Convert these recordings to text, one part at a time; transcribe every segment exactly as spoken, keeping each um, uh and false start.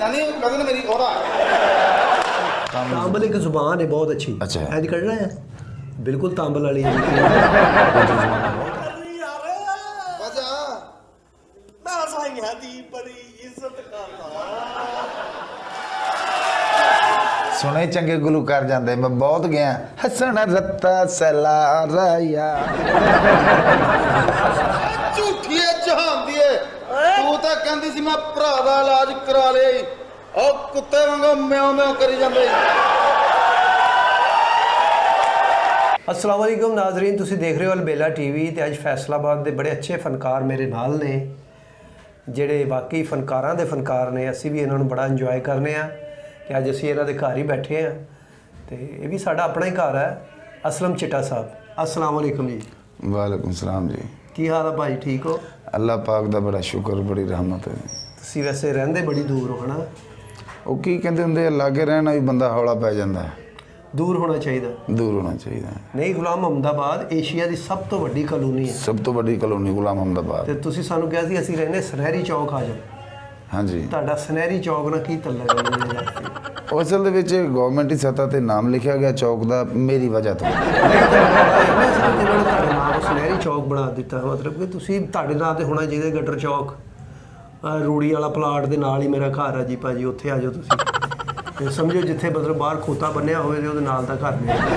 नानी कजन मेरी ओरा तांबल एक जुबान है बहुत अच्छी। अच्छा ऐड करना है बिल्कुल तांबल वाली है। सुने चंगे गुलूकार जाते मैं बहुत गया हसन रत्ता सलारा झूठी है जहान दी तू तो कहती सी मैं भरा दा इलाज करा ले ओ कुत्ते वांगू म्याओ म्याओ करी जांदे। अस्सलाम वालेकुम नाजरीन, तुसी देख रहे हो अलबेला टीवी ते अज फैसलाबाद दे बड़े अच्छे फनकार मेरे नाल ने ਜਿਹੜੇ ਵਾਕਈ ਫਨਕਾਰਾਂ ਦੇ ਫਨਕਾਰ ਨੇ। ਅਸੀਂ ਵੀ ਇਹਨਾਂ ਨੂੰ ਬੜਾ ਇੰਜੋਏ ਕਰਨੇ ਆ ਕਿ ਅੱਜ ਅਸੀਂ ਇਹਨਾਂ ਦੇ ਘਰ ਹੀ ਬੈਠੇ ਆ ਤੇ ਇਹ ਵੀ ਸਾਡਾ ਆਪਣਾ ਹੀ ਘਰ ਹੈ। ਅਸਲਮ ਚਿੱਟਾ ਸਾਹਿਬ, अस्सलाम वालेकुम जी। वालेकुम सलाम जी। ਕੀ ਹਾਲ ਹੈ ਭਾਈ, ਠੀਕ ਹੋ? अल्लाह पाक ਦਾ ਬੜਾ ਸ਼ੁਕਰ, ਬੜੀ ਰਹਿਮਤ ਹੈ। ਤੁਸੀਂ ਵੈਸੇ ਰਹਿੰਦੇ ਬੜੀ ਦੂਰ ਹੋ ਹਨਾ? ਉਹ ਕੀ ਕਹਿੰਦੇ ਹੁੰਦੇ ਲਾਗੇ ਰਹਿਣਾ ਵੀ ਬੰਦਾ ਹੌਲਾ ਪੈ ਜਾਂਦਾ। दूर होना चाहिए, दूर होना चाहिए। नहीं, गुलाम अहमदाबाद एशिया की सब तो वड्डी कॉलोनी है, सब तो वड्डी कॉलोनी गुलाम अहमदाबाद। ਤੇ ਤੁਸੀਂ ਸਾਨੂੰ ਕਿਹਾ ਸੀ ਅਸੀਂ ਰਹਿੰਦੇ ਸੁਨਹਿਰੀ ਚੌਕ ਆ ਜਾਓ। ਹਾਂਜੀ, ਤੁਹਾਡਾ ਸੁਨਹਿਰੀ ਚੌਕ ਨਾਲ ਕੀ ਤਲਕ ਹੈ? ਉਹ ਅਸਲ ਦੇ ਵਿੱਚ ਗਵਰਨਮੈਂਟ ਦੀ ਸਤ੍ਹਾ ਤੇ ਨਾਮ ਲਿਖਿਆ ਗਿਆ ਚੌਕ ਦਾ ਮੇਰੀ ਵਜ੍ਹਾ ਤੋਂ। ਤੁਹਾਡੇ ਨਾਮ ਸੁਨਹਿਰੀ ਚੌਕ ਬਣਾ ਦਿੱਤਾ, ਮਤਲਬ ਕਿ ਤੁਸੀਂ ਤੁਹਾਡੇ ਨਾਂ ਤੇ ਹੋਣਾ ਚਾਹੀਦਾ ਗਟਰ ਚੌਕ। ਰੂੜੀ ਵਾਲਾ ਪਲਾਟ ਦੇ ਨਾਲ ਹੀ ਮੇਰਾ ਘਰ ਆ ਜੀ ਭਾਜੀ, ਉੱਥੇ ਆ ਜਾਓ ਤੁਸੀਂ। ਤੇ ਸਮਝੋ ਜਿੱਥੇ ਮਤਲਬ ਬਾਹਰ ਖੋਤਾ ਬੰਨਿਆ ਹੋਵੇ ਤੇ ਉਹਦੇ ਨਾਲ ਦਾ ਘਰ ਨੇ।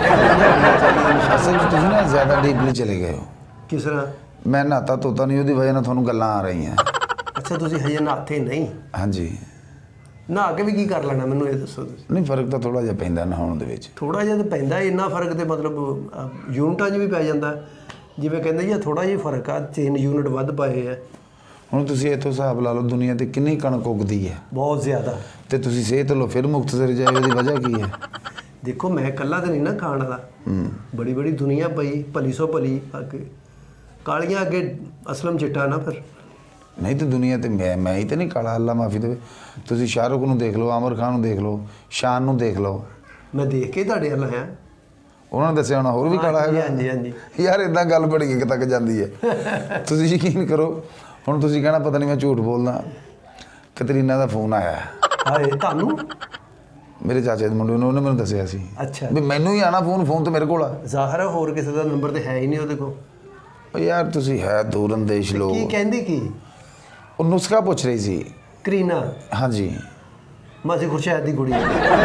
ਅਸਲ ਵਿੱਚ ਤੁਸੀਂ ਨਾ ਜ਼ਿਆਦਾ ਡੀਪਲੀ ਚਲੇ ਗਏ ਹੋ। ਕਿਸ ਤਰ੍ਹਾਂ? ਮੈਂ ਨਹਾਤਾ ਧੋਤਾ ਨਹੀਂ, ਉਹਦੀ ਵਜ੍ਹਾ ਨਾਲ ਤੁਹਾਨੂੰ ਗੱਲਾਂ ਆ ਰਹੀਆਂ। ਅੱਛਾ, ਤੁਸੀਂ ਹਜੇ ਨਹਾਤੇ ਨਹੀਂ? ਹਾਂਜੀ। ਨਹਾ ਕੇ ਵੀ ਕੀ ਕਰ ਲੈਣਾ, ਮੈਨੂੰ ਇਹ ਦੱਸੋ ਤੁਸੀਂ। ਨਹੀਂ, ਫਰਕ ਤਾਂ ਥੋੜ੍ਹਾ ਜਿਹਾ ਪੈਂਦਾ ਨਹਾਉਣ ਦੇ ਵਿੱਚ। ਥੋੜ੍ਹਾ ਜਿਹਾ ਤਾਂ ਪੈਂਦਾ, ਇੰਨਾ ਫਰਕ ਤੇ ਮਤਲਬ ਯੂਨਿਟਾਂ 'ਚ ਵੀ ਪੈ ਜਾਂਦਾ। ਜਿਵੇਂ ਕਹਿੰਦੇ ਜੀ ਥੋੜ੍ਹਾ ਜਿਹਾ ਫਰਕ ਆ, ਤਿੰਨ ਯੂਨਿਟ ਵੱਧ ਪਾਏ ਆ। ਹੁਣ ਤੁਸੀਂ ਇੱਥੋਂ ਹਿਸਾਬ ਲਾ ਲਓ ਦੁਨੀਆ 'ਤੇ ਕਿੰਨੀ ਕਣਕ ਉੱਗਦੀ ਹੈ, ਬਹੁਤ ਜ਼ਿਆਦਾ। ਤੇ ਤੁਸੀਂ ਸਿਹਤ ਲਓ ਫਿਰ ਮੁਕਤਸਰ ਜਾਏ, ਉਹਦੀ ਵਜ੍ਹਾ ਕੀ ਹੈ? ਦੇਖੋ ਮੈਂ ਇਕੱਲਾ ਤਾਂ ਨਹੀਂ ਨਾ ਖਾਣ ਵਾਲਾ, ਬੜੀ ਬੜੀ ਦੁਨੀਆ ਪਈ, ਭਲੀ ਸੋ ਭਲੀ ਅੱਗੇ ਕਾਲੀਆਂ ਅੱਗੇ ਅਸਲਮ ਚਿੱਟਾ ਨਾ। ਫਿਰ ਨਹੀਂ ਤਾਂ ਦੁਨੀਆ 'ਤੇ ਮੈਂ ਮੈਂ ਹੀ ਤਾਂ ਨਹੀਂ ਕਾਲਾ, ਅੱਲਾ ਮਾਫੀ ਦੇਵੇ। ਤੁਸੀਂ ਸ਼ਾਹਰੁਖ ਨੂੰ ਦੇਖ ਲਓ, ਆਮਰ ਖਾਨ ਨੂੰ ਦੇਖ ਲਓ, ਸ਼ਾਨ ਨੂੰ ਦੇਖ ਲਓ। ਮੈਂ ਦੇਖ ਕੇ ਤੁਹਾਡੇ ਵੱਲ ਆਇਆ। ਉਹਨਾਂ ਨੇ ਦੱਸਿਆ ਹੋਣਾ ਹੋਰ ਵੀ ਕਾਲਾ ਹੈਗਾ। ਹਾਂਜੀ ਹਾਂਜੀ ਯਾਰ ਇੱਦਾਂ ਗੱਲ ਬੜੀ ਅੱਗੇ ਤੱਕ ਜਾਂਦੀ ਹੈ। ਤੁਸੀਂ ਯਕੀਨ ਕਰੋ, ਹੁਣ ਤੁਸੀਂ ਕਹਿਣਾ ਪਤਾ ਨਹੀਂ ਮੈਂ ਝੂਠ ਬੋਲਦਾ। ਕਤਰੀਨਾ ਦਾ ਫੋਨ ਆਇਆ। ਹਾਏ, ਤੁਹਾਨੂੰ? ਮੇਰੇ ਚਾਚੇ ਦੇ ਮੁੰਡੇ ਨੂੰ, ਉਹਨੇ ਮੈਨੂੰ ਦੱਸਿਆ ਸੀ। ਅੱਛਾ, ਵੀ ਮੈਨੂੰ ਹੀ ਆਣਾ ਫੋਨ, ਫੋਨ ਤਾਂ ਮੇਰੇ ਕੋਲ ਆ। ਜ਼ਾਹਰ ਹੈ ਹੋਰ ਕਿਸੇ ਦਾ ਨੰਬਰ ਤੇ ਹੈ ਹੀ ਨਹੀਂ ਉਹਦੇ ਕੋਲ। ਉਹ ਯਾਰ ਤੁਸੀਂ ਹੈ ਦੂਰ ਅੰਦੇਸ਼ ਲੋਕ। ਕੀ ਕਹਿੰਦੀ? ਕੀ ਉਹ ਨੁਸਖਾ ਪੁੱਛ ਰਹੀ ਸੀ। ਕਰੀਨਾ? ਹਾਂਜੀ, ਮਾਸੀ ਖੁਰਸ਼ੈਦ ਦੀ ਕੁੜੀ।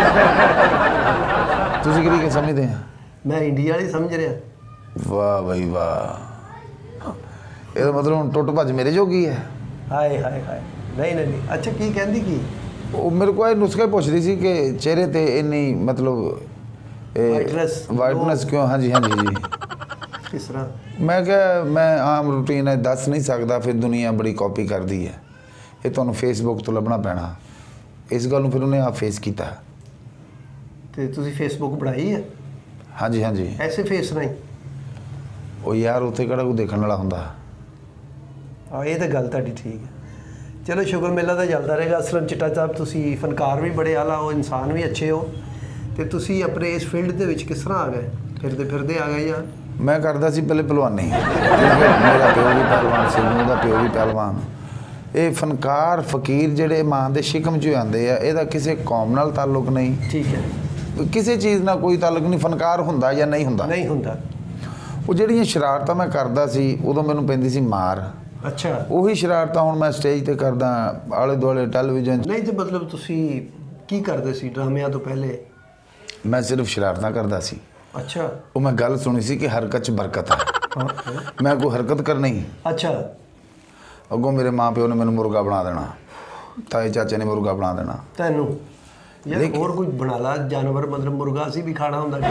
ਤੁਸੀਂ ਕਿਹੜੀ ਸਮਝਦੇ ਆ? ਮੈਂ ਇੰਡੀਆ ਵਾਲੀ ਸਮਝ ਰਿਹਾ। ਵਾਹ ਬਈ ਵਾਹ, ਇਹਦਾ ਮਤਲਬ ਹੁਣ ਟੁੱਟ ਭੱਜ ਮੇਰੇ ਜੋਗੀ ਹੈ। ਹਾਏ ਹਾਏ ਹਾਏ, ਨਹੀਂ ਨਹੀਂ। ਅੱਛਾ, ਕੀ ਕਹਿੰਦੀ? ਕੀ ਉਹ ਮੇਰੇ ਕੋਲ ਇਹ ਨੁਸਖਾ ਪੁੱਛਦੀ ਸੀ ਕਿ ਚਿਹਰੇ ਤੇ ਇੰਨੀ ਮਤਲਬ ਵਾਈਟਨੈਸ ਵਾਈਟਨੈਸ ਕਿਉਂ? ਹਾਂਜੀ ਹਾਂਜੀ ਜੀ। ਕਿਸ ਤਰ੍ਹਾਂ? ਮੈਂ ਕਿਹਾ ਮੈਂ ਆਮ ਰੂਟੀਨ ਹੈ ਦੱਸ ਨਹੀਂ ਸਕਦਾ, ਫਿਰ ਦੁਨੀਆ ਬੜੀ ਕਾਪੀ ਕਰਦੀ ਹੈ, ਇਹ ਤੁਹਾਨੂੰ ਫੇਸਬੁੱਕ ਤੋਂ ਲੱਭਣਾ ਪੈਣਾ। ਇਸ ਗੱਲ ਨੂੰ ਫਿਰ ਉਹਨੇ ਆਪ ਫੇਸ ਕੀਤਾ। ਤੇ ਤੁਸੀਂ ਫੇਸਬੁੱਕ ਬਣਾਈ ਹੈ? ਹਾਂਜੀ ਹਾਂਜੀ। ਐਸੇ ਫੇਸ ਨਹੀਂ? ਉਹ ਯਾਰ ਉੱਥੇ ਕਿਹੜਾ ਕੋਈ ਦੇਖਣ ਵਾਲਾ ਹੁੰਦਾ। ਹਾਂ, ਇਹ ਤਾਂ ਗੱਲ ਤੁਹਾਡੀ ਠੀਕ ਹੈ। ਚਲੋ ਸ਼ੁਕਰ ਮੇਲਾ ਤਾਂ ਚੱਲਦਾ ਰਹੇਗਾ। ਅਸਲਮ ਚਿੱਟਾ ਸਾਹਿਬ, ਤੁਸੀਂ ਫਨਕਾਰ ਵੀ ਬੜੇ ਆਲਾ ਹੋ, ਇਨਸਾਨ ਵੀ ਅੱਛੇ ਹੋ, ਤੇ ਤੁਸੀਂ ਆਪਣੇ ਇਸ ਫੀਲਡ ਦੇ ਵਿੱਚ ਕਿਸ ਤਰ੍ਹਾਂ ਆ ਗਏ? ਫਿਰਦੇ ਫਿਰਦੇ ਆ ਗਏ ਜਾਂ? ਮੈਂ ਕਰਦਾ ਸੀ ਪਹਿਲੇ ਪਹਿਲਵਾਨੀ, ਮੇਰਾ ਪਿਓ ਵੀ ਪਹਿਲਵਾਨ ਸੀ, ਉਹਦਾ ਪਿਓ ਵੀ ਪਹਿਲਵਾਨ। ਇਹ ਫਨਕਾਰ ਫਕੀਰ ਜਿਹੜੇ ਮਾਂ ਦੇ ਸ਼ਿਕਮ 'ਚ ਆਉਂਦੇ ਆ, ਇਹਦਾ ਕਿਸੇ ਕੌਮ ਨਾਲ ਤਾਲੁਕ ਨਹੀਂ। ਠੀਕ ਹੈ, ਕਿਸੇ ਚੀਜ਼ ਨਾਲ ਕੋਈ ਤਾਲੁਕ ਨਹੀਂ। ਫਨਕਾਰ ਹੁੰਦਾ ਜਾਂ ਨਹੀਂ ਹੁੰਦਾ? ਨਹੀਂ ਹੁੰਦਾ। ਉਹ ਜਿਹੜੀਆਂ ਸ਼ਰਾਰਤਾਂ ਮੈਂ ਕਰਦਾ ਸੀ ਉਦੋਂ ਮੈਨੂੰ ਪੈਂਦੀ ਸੀ ਮਾਰ। ਅੱਛਾ, ਉਹੀ ਸ਼ਰਾਰਤਾਂ ਹੁਣ ਮੈਂ ਸਟੇਜ ਤੇ ਕਰਦਾ, ਆਲੇ ਦੁਆਲੇ ਟੈਲੀਵਿਜ਼ਨ। ਨਹੀਂ ਤੇ ਮਤਲਬ ਤੁਸੀਂ ਕੀ ਕਰਦੇ ਸੀ ਡਰਾਮਿਆਂ ਤੋਂ ਪਹਿਲੇ? ਮੈਂ ਸਿਰਫ ਸ਼ਰਾਰਤਾਂ ਕਰਦਾ ਸੀ। ਅੱਛਾ। ਉਹ ਮੈਂ ਗੱਲ ਸੁਣੀ ਸੀ ਕਿ ਹਰਕਤ 'ਚ ਬਰਕਤ ਹੈ। ਮੈਂ ਕੋਈ ਹਰਕਤ ਕਰਨੀ। ਅੱਛਾ। ਅੱਗੋਂ ਮੇਰੇ ਮਾਂ ਪਿਓ ਨੇ ਮੈਨੂੰ ਮੁਰਗਾ ਬਣਾ ਦੇਣਾ, ਤਾਏ ਚਾਚੇ ਨੇ ਮੁਰਗਾ ਬਣਾ ਦੇਣਾ। ਤੈਨੂੰ ਯਾਰ ਹੋਰ ਕੋਈ ਬਣਾ ਲਾ ਜਾਨਵਰ, ਮਤਲਬ ਮੁਰਗਾ ਅਸੀਂ ਵੀ ਖਾਣਾ ਹੁੰਦਾ।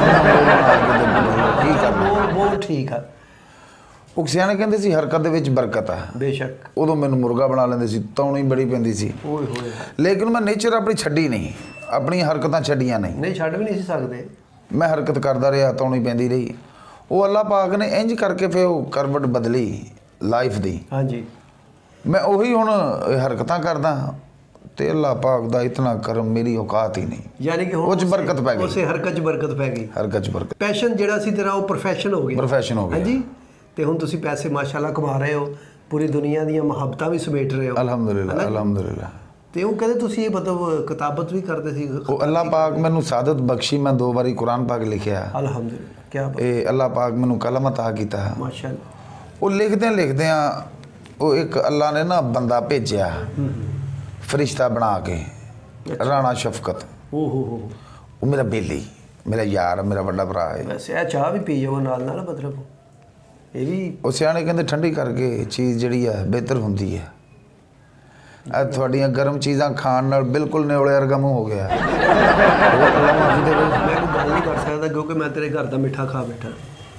ਕੀ ਕਰਨਾ? ਬਹੁਤ ਠੀਕ ਆ। ਉਹ ਸਿਆਣੇ ਕਹਿੰਦੇ ਸੀ ਹਰਕਤ ਦੇ ਵਿੱਚ ਬਰਕਤ ਹੈ। ਬੇਸ਼ੱਕ। ਉਦੋਂ ਮੈਨੂੰ ਮੁਰਗਾ ਬਣਾ ਲੈਂਦੇ ਸੀ, ਤੌਣੀ ਬੜੀ ਪੈਂਦੀ ਸੀ। ਓਏ ਹੋਏ। ਲੇਕਿਨ ਮੈਂ ਨੇਚਰ ਆਪਣੀ ਛੱਡੀ ਨਹੀਂ, ਆਪਣੀਆਂ ਹਰਕਤਾਂ ਛੱਡੀਆਂ ਨਹੀਂ। ਨਹੀਂ, ਛੱਡ ਵੀ ਨਹੀਂ ਸੀ ਸਕਦੇ। ਮੈਂ ਹਰਕਤ ਕਰਦਾ ਰਿਹਾ, ਤੌਣੀ ਪੈਂਦੀ ਰਹੀ। ਉਹ ਅੱਲਾਹ ਪਾਕ ਨੇ ਇੰਝ ਕਰਕੇ ਫਿਰ ਉਹ ਕਰਵਟ ਬਦਲੀ ਲਾਈਫ ਦੀ। ਹਾਂਜੀ। ਮੈਂ ਉਹੀ ਹੁਣ ਹਰਕਤਾਂ ਕਰਦਾ ਤੇ ਅੱਲਾਹ ਪਾਕ ਦਾ ਇਤਨਾ ਕਰਮ, ਮੇਰੀ ਔਕਾਤ ਹੀ ਨਹੀਂ। ਯਾਨੀ ਕਿ ਉਹ 'ਚ ਬਰਕਤ ਪੈ ਗਈ। ਉਸੇ ਹਰਕਤ 'ਚ ਬਰਕਤ ਪੈ ਗਈ। ਹਰਕਤ 'ਚ ਬਰਕਤ। ਪੈਸ਼ਨ ਜਿਹੜਾ ਸੀ ਤੇਰਾ ਉਹ ਪ੍ਰੋਫੈਸ਼ਨ ਹੋ ਗਿਆ। ਪ੍ਰੋਫੈਸ਼ਨ ਹੋ ਗਿਆ। ਹਾਂਜੀ। ਤੇ ਹੁਣ ਤੁਸੀਂ ਪੈਸੇ ਮਾਸ਼ਾਅੱਲਾ ਕਮਾ ਰਹੇ ਹੋ, ਪੂਰੀ ਦੁਨੀਆ ਦੀਆਂ ਮੁਹੱਬਤਾਂ ਵੀ ਸਮੇਟ ਰਹੇ ਹੋ। ਅਲਹਮਦੁਲਿਲਾ, ਅਲਹਮਦੁਲਿਲਾ। ਤੇ ਉਹ ਕਹਿੰਦੇ ਤੁਸੀਂ ਇਹ ਮਤਲਬ ਕਿਤਾਬਤ ਵੀ ਕਰਦੇ ਸੀ। ਉਹ ਅੱਲਾਹ ਪਾਕ ਮੈਨੂੰ ਸਾਦਤ ਬਖਸ਼ੀ, ਮੈਂ ਦੋ ਵਾਰੀ ਕੁਰਾਨ ਪਾਕ ਲਿਖਿਆ। ਅਲਹਮਦੁਲਿਲਾ, ਕੀ ਬਾਤ। ਇਹ ਅੱਲਾਹ ਪਾਕ ਮੈਨੂੰ ਕਲਮ ਅਤਾ ਕੀਤਾ। ਮਾਸ਼ਾਅੱਲਾ। ਉਹ ਲਿਖਦੇ ਲਿਖਦੇ ਆ ਉਹ ਇੱਕ ਅੱਲਾ ਨੇ ਨਾ ਬੰਦਾ ਭੇਜਿਆ ਫਰਿਸ਼ਤਾ ਬਣਾ ਕੇ, ਰਾਣਾ ਸ਼ਫਕਤ। ਓ ਹੋ ਹੋ। ਉਹ ਮੇਰਾ ਬੇਲੀ, ਮੇਰਾ ਯਾਰ, ਮੇਰਾ ਵੱਡਾ ਭਰਾ ਹੈ। ਵੈਸੇ ਇਹ ਚਾਹ ਵੀ ਪੀ ਜਾਓ ਨਾਲ ਨਾਲ, ਮਤਲਬ ਇਹ ਵੀ ਉਹ ਸਿਆਣੇ ਕਹਿੰਦੇ ਠੰਡੀ ਕਰਕੇ ਚੀਜ਼ ਜਿਹੜੀ ਹੈ ਬਿਹਤਰ ਹੁੰਦੀ ਹੈ। ਇਹ ਤੁਹਾਡੀਆਂ ਗਰਮ ਚੀਜ਼ਾਂ ਖਾਣ ਨਾਲ ਬਿਲਕੁਲ ਨਿਓਲੇ ਵਰਗਾ ਮੂੰਹ ਹੋ ਗਿਆ। ਅੱਲਾ ਮਾਫੀ ਦੇਵੇ। ਮੈਂ ਕੋਈ ਗੱਲ ਨਹੀਂ ਕਰ ਸਕਦਾ ਕਿਉਂਕਿ ਮੈਂ ਤੇਰੇ ਘਰ ਦਾ ਮਿੱਠਾ ਖਾ ਬੈਠਾ।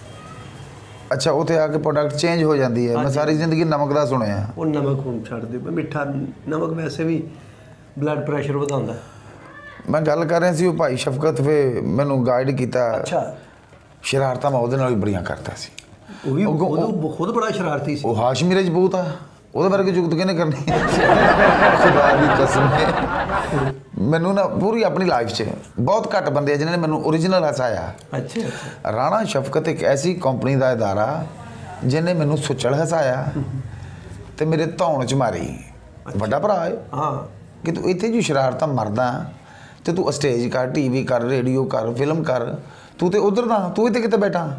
ਅੱਛਾ, ਉੱਥੇ ਆ ਕੇ ਪ੍ਰੋਡਕਟ ਚੇਂਜ ਹੋ ਜਾਂਦੀ ਹੈ। ਮੈਂ ਸਾਰੀ ਜ਼ਿੰਦਗੀ ਨਮਕ ਦਾ ਸੁਣਿਆ। ਉਹ ਨਮਕ ਹੁਣ ਛੱਡ ਦੇ, ਮਿੱਠਾ ਨਮਕ ਵੈਸੇ ਵੀ ਬਲੱਡ ਪ੍ਰੈਸ਼ਰ ਵਧਾਉਂਦਾ। ਮੈਂ ਗੱਲ ਕਰ ਰਿਹਾ ਸੀ ਉਹ ਭਾਈ ਸ਼ਫਕਤ ਫੇ ਮੈਨੂੰ ਗਾਈਡ ਕੀਤਾ। ਅੱਛਾ। ਸ਼ਰਾਰਤਾਂ ਮੈਂ ਉਹਦੇ ਨਾਲ ਵੀ ਬੜੀਆਂ ਕਰਦਾ ਸੀ। ਉਹ ਵੀ ਖੁਦ ਖੁਦ ਬੜਾ ਸ਼ਰਾਰਤੀ ਸੀ। ਉਹ ਹਾਸ਼ਮੀ ਰਜਪੂਤ ਆ, ਉਹਦੇ ਬਾਰੇ ਜੁਗਤ ਕਿਹਨੇ ਕਰਨੀ। ਖੁਦਾ ਦੀ ਕਸਮ ਹੈ ਮੈਨੂੰ ਨਾ ਪੂਰੀ ਆਪਣੀ ਲਾਈਫ 'ਚ ਬਹੁਤ ਘੱਟ ਬੰਦੇ ਆ ਜਿਨ੍ਹਾਂ ਨੇ ਮੈਨੂੰ ਓਰੀਜਨਲ ਹਸਾਇਆ। ਅੱਛਾ ਅੱਛਾ। ਰਾਣਾ ਸ਼ਫਕਤ ਇੱਕ ਐਸੀ ਕੰਪਨੀ ਦਾ ਇਦਾਰਾ ਜਿਹਨੇ ਮੈਨੂੰ ਸੁਚਲ ਹਸਾਇਆ ਤੇ ਮੇਰੇ ਧੌਣ 'ਚ ਮਾਰੀ। ਵੱਡਾ ਭਰਾ ਹੈ ਹਾਂ ਕਿ ਤੂੰ ਇੱਥੇ ਜੋ ਸ਼ਰਾਰਤਾਂ ਮਰਦਾ ਤੇ ਤੂੰ ਸਟੇਜ ਕਰ, ਟੀਵੀ ਕਰ, ਰੇਡੀਓ ਕਰ, ਫਿਲਮ ਕਰ, ਤੂੰ ਤੇ ਉਧਰ ਦਾ, ਤੂੰ ਇੱਥੇ ਕਿਤੇ ਬੈਠਾ।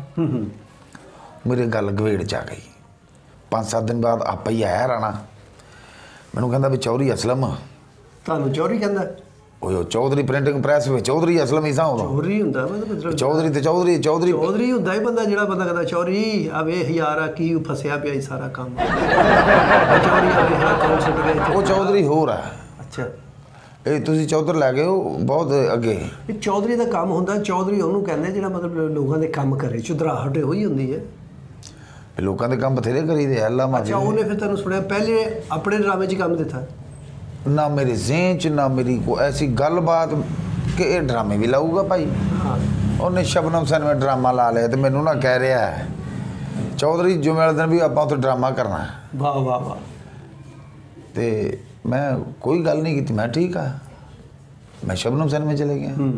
ਮੇਰੇ ਗੱਲ ਗਵੇੜ 'ਚ ਆ ਗਈ। ਪੰਜ ਸੱਤ ਦਿਨ ਬਾਅਦ ਆਪਾ ਹੀ ਆਇਆ ਰਾਣਾ, ਮੈਨੂੰ ਕਹਿੰਦਾ ਵੀ ਚੌਧਰੀ ਅਸਲਮ। ਤੁਹਾਨੂੰ ਚੌਧਰੀ ਕਹਿੰਦਾ? ਉਹ ਚੌਧਰੀ ਪ੍ਰਿੰਟਿੰਗ ਪ੍ਰੈਸ ਵਿੱਚ ਚੌਧਰੀ ਅਸਲਮ ਹੀ ਸਾਂ ਉਦੋਂ। ਚੌਧਰੀ ਹੁੰਦਾ ਮਤਲਬ ਚੌਧਰੀ ਤੇ ਚੌਧਰੀ ਚੌਧਰੀ ਚੌਧਰੀ ਹੁੰਦਾ ਹੀ ਬੰਦਾ ਜਿਹੜਾ ਬੰਦਾ ਕਹਿੰਦਾ ਚੌਧਰੀ ਆ ਵੇਖ ਯਾਰ ਆ ਕੀ ਫਸਿਆ ਪਿਆ ਹੀ ਸਾਰਾ ਕੰਮ। ਚੌਧਰੀ ਆ ਵੇਖ ਕੌਣ ਸੁੱਟ ਗਏ। ਉਹ ਚੌਧਰੀ ਹੋਰ ਆ। ਅੱਛਾ, ਇਹ ਤੁਸੀਂ ਚੌਧਰ ਲੈ ਗਏ ਹੋ ਬਹੁਤ ਅੱਗੇ। ਇਹ ਚੌਧਰੀ ਦਾ ਕੰਮ ਹੁੰਦਾ। ਚੌਧਰੀ ਉਹਨੂੰ ਕਹਿੰਦੇ ਜਿਹੜਾ ਮਤਲਬ ਲੋਕਾਂ ਦੇ ਕੰਮ ਕਰੇ, ਚੁਧਰਾਹਟ ਹੋਈ ਹੁੰਦੀ ਹੈ। ਲੋਕਾਂ ਦੇ ਕੰਮ ਬਥੇਰੇ ਕਰੀਦੇ ਅੱਲਾ ਮਾਫੀ। ਅੱਛਾ, ਉਹਨੇ ਫਿਰ ਤੈਨੂੰ ਸੁਣਿਆ ਪਹਿਲੇ ਆਪਣੇ ਡਰਾਮੇ 'ਚ ਕੰਮ ਦਿੱਤਾ? ਨਾ ਮੇਰੇ ਜ਼ਿਹਨ 'ਚ ਨਾ ਮੇਰੀ ਕੋਈ ਐਸੀ ਗੱਲਬਾਤ ਕਿ ਇਹ ਡਰਾਮੇ ਵੀ ਲਾਊਗਾ ਭਾਈ। ਉਹਨੇ ਸ਼ਬਨਮ ਸਨ ਵਿੱਚ ਡਰਾਮਾ ਲਾ ਲਿਆ ਤੇ ਮੈਨੂੰ ਨਾ ਕਹਿ ਰਿਹਾ ਚੌਧਰੀ ਜੁਮੇ ਵਾਲੇ ਦਿਨ ਵੀ ਆਪਾਂ ਉੱਥੇ ਡਰਾਮਾ ਕਰਨਾ। ਵਾਹ ਵਾਹ ਵਾਹ। ਤੇ ਮੈਂ ਕੋਈ ਗੱਲ ਨਹੀਂ ਕੀਤੀ, ਮੈਂ ਠੀਕ ਆ। ਮੈਂ ਸ਼ਬਨਮ ਸਨ ਵਿੱਚ ਚਲੇ ਗਿਆ।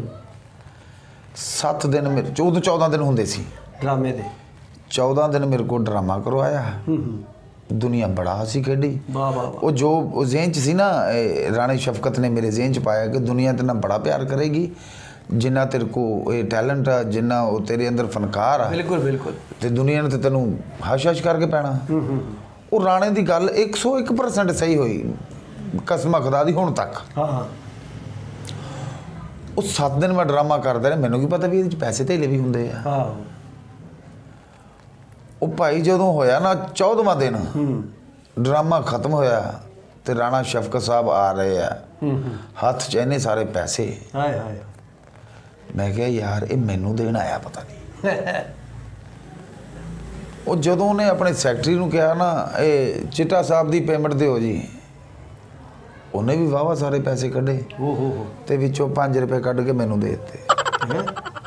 ਸੱਤ ਦਿਨ ਮੇਰੇ ਚੌਦਾਂ ਚੌਦਾਂ ਦਿਨ ਹੁੰਦੇ ਸੀ ਡਰਾਮੇ ਦੇ। ਚੌਦਾਂ ਦਿਨ ਮੇਰੇ ਕੋਲ ਡਰਾਮਾ ਕਰਵਾਇਆ। ਦੁਨੀਆ ਬੜਾ ਹੱਸੀ ਖੇਡੀ। ਵਾਹ ਵਾਹ। ਉਹ ਜੋ ਉਹ ਜ਼ਿਹਨ 'ਚ ਸੀ ਨਾ, ਰਾਣੇ ਸ਼ਫਕਤ ਨੇ ਮੇਰੇ ਜ਼ਿਹਨ 'ਚ ਪਾਇਆ ਕਿ ਦੁਨੀਆ ਤੇਰੇ ਨਾਲ ਬੜਾ ਪਿਆਰ ਕਰੇਗੀ ਜਿੰਨਾ ਤੇਰੇ ਕੋ ਇਹ ਟੈਲੈਂਟ ਆ, ਜਿੰਨਾ ਉਹ ਤੇਰੇ ਅੰਦਰ ਫਨਕਾਰ ਆ। ਬਿਲਕੁਲ ਬਿਲਕੁਲ। ਤੇ ਦੁਨੀਆ ਨੇ ਤੇ ਤੈਨੂੰ ਹਸ਼ ਹਸ਼ ਕਰਕੇ ਪੈਣਾ। ਉਹ ਰਾਣੇ ਦੀ ਗੱਲ ਇੱਕ ਸੌ ਇੱਕ ਪਰਸੈਂਟ ਸਹੀ ਹੋਈ, ਕਸਮ ਖੁਦਾ ਦੀ ਹੁਣ ਤੱਕ। ਹਾਂ ਹਾਂ। ਉਹ ਸੱਤ ਦਿਨ ਮੈਂ ਡਰਾਮਾ ਕਰਦਾ ਰਿਹਾ, ਮੈਨੂੰ ਕੀ ਪਤਾ ਵੀ ਇਹਦੇ 'ਚ ਪੈਸੇ ਧੇਲੇ ਵੀ ਹੁੰਦੇ ਆ। ਹਾਂ। ਉਹ ਭਾਈ ਜਦੋਂ ਹੋਇਆ ਨਾ ਚੌਦਵਾਂ ਦਿਨ ਡਰਾਮਾ ਖਤਮ ਹੋਇਆ ਤੇ ਰਾਣਾ ਸ਼ਫਕਤ ਸਾਹਿਬ ਆ ਰਹੇ ਆ, ਹੱਥ 'ਚ ਇੰਨੇ ਸਾਰੇ ਪੈਸੇ। ਹਾਏ ਹਾਏ। ਮੈਂ ਕਿਹਾ ਯਾਰ ਇਹ ਮੈਨੂੰ ਦੇਣ ਆਇਆ ਪਤਾ ਨਹੀਂ। ਉਹ ਜਦੋਂ ਉਹਨੇ ਆਪਣੇ ਸੈਕਟਰੀ ਨੂੰ ਕਿਹਾ ਨਾ ਇਹ ਚਿੱਟਾ ਸਾਹਿਬ ਦੀ ਪੇਮੈਂਟ ਦਿਓ ਜੀ, ਉਹਨੇ ਵੀ ਵਾਵਾ ਸਾਰੇ ਪੈਸੇ ਕੱਢੇ। ਓ ਹੋ ਹੋ। ਤੇ ਵਿੱਚੋਂ ਪੰਜ ਰੁਪਏ ਕੱਢ ਕੇ ਮੈਨੂੰ ਦੇ ਦਿੱਤੇ।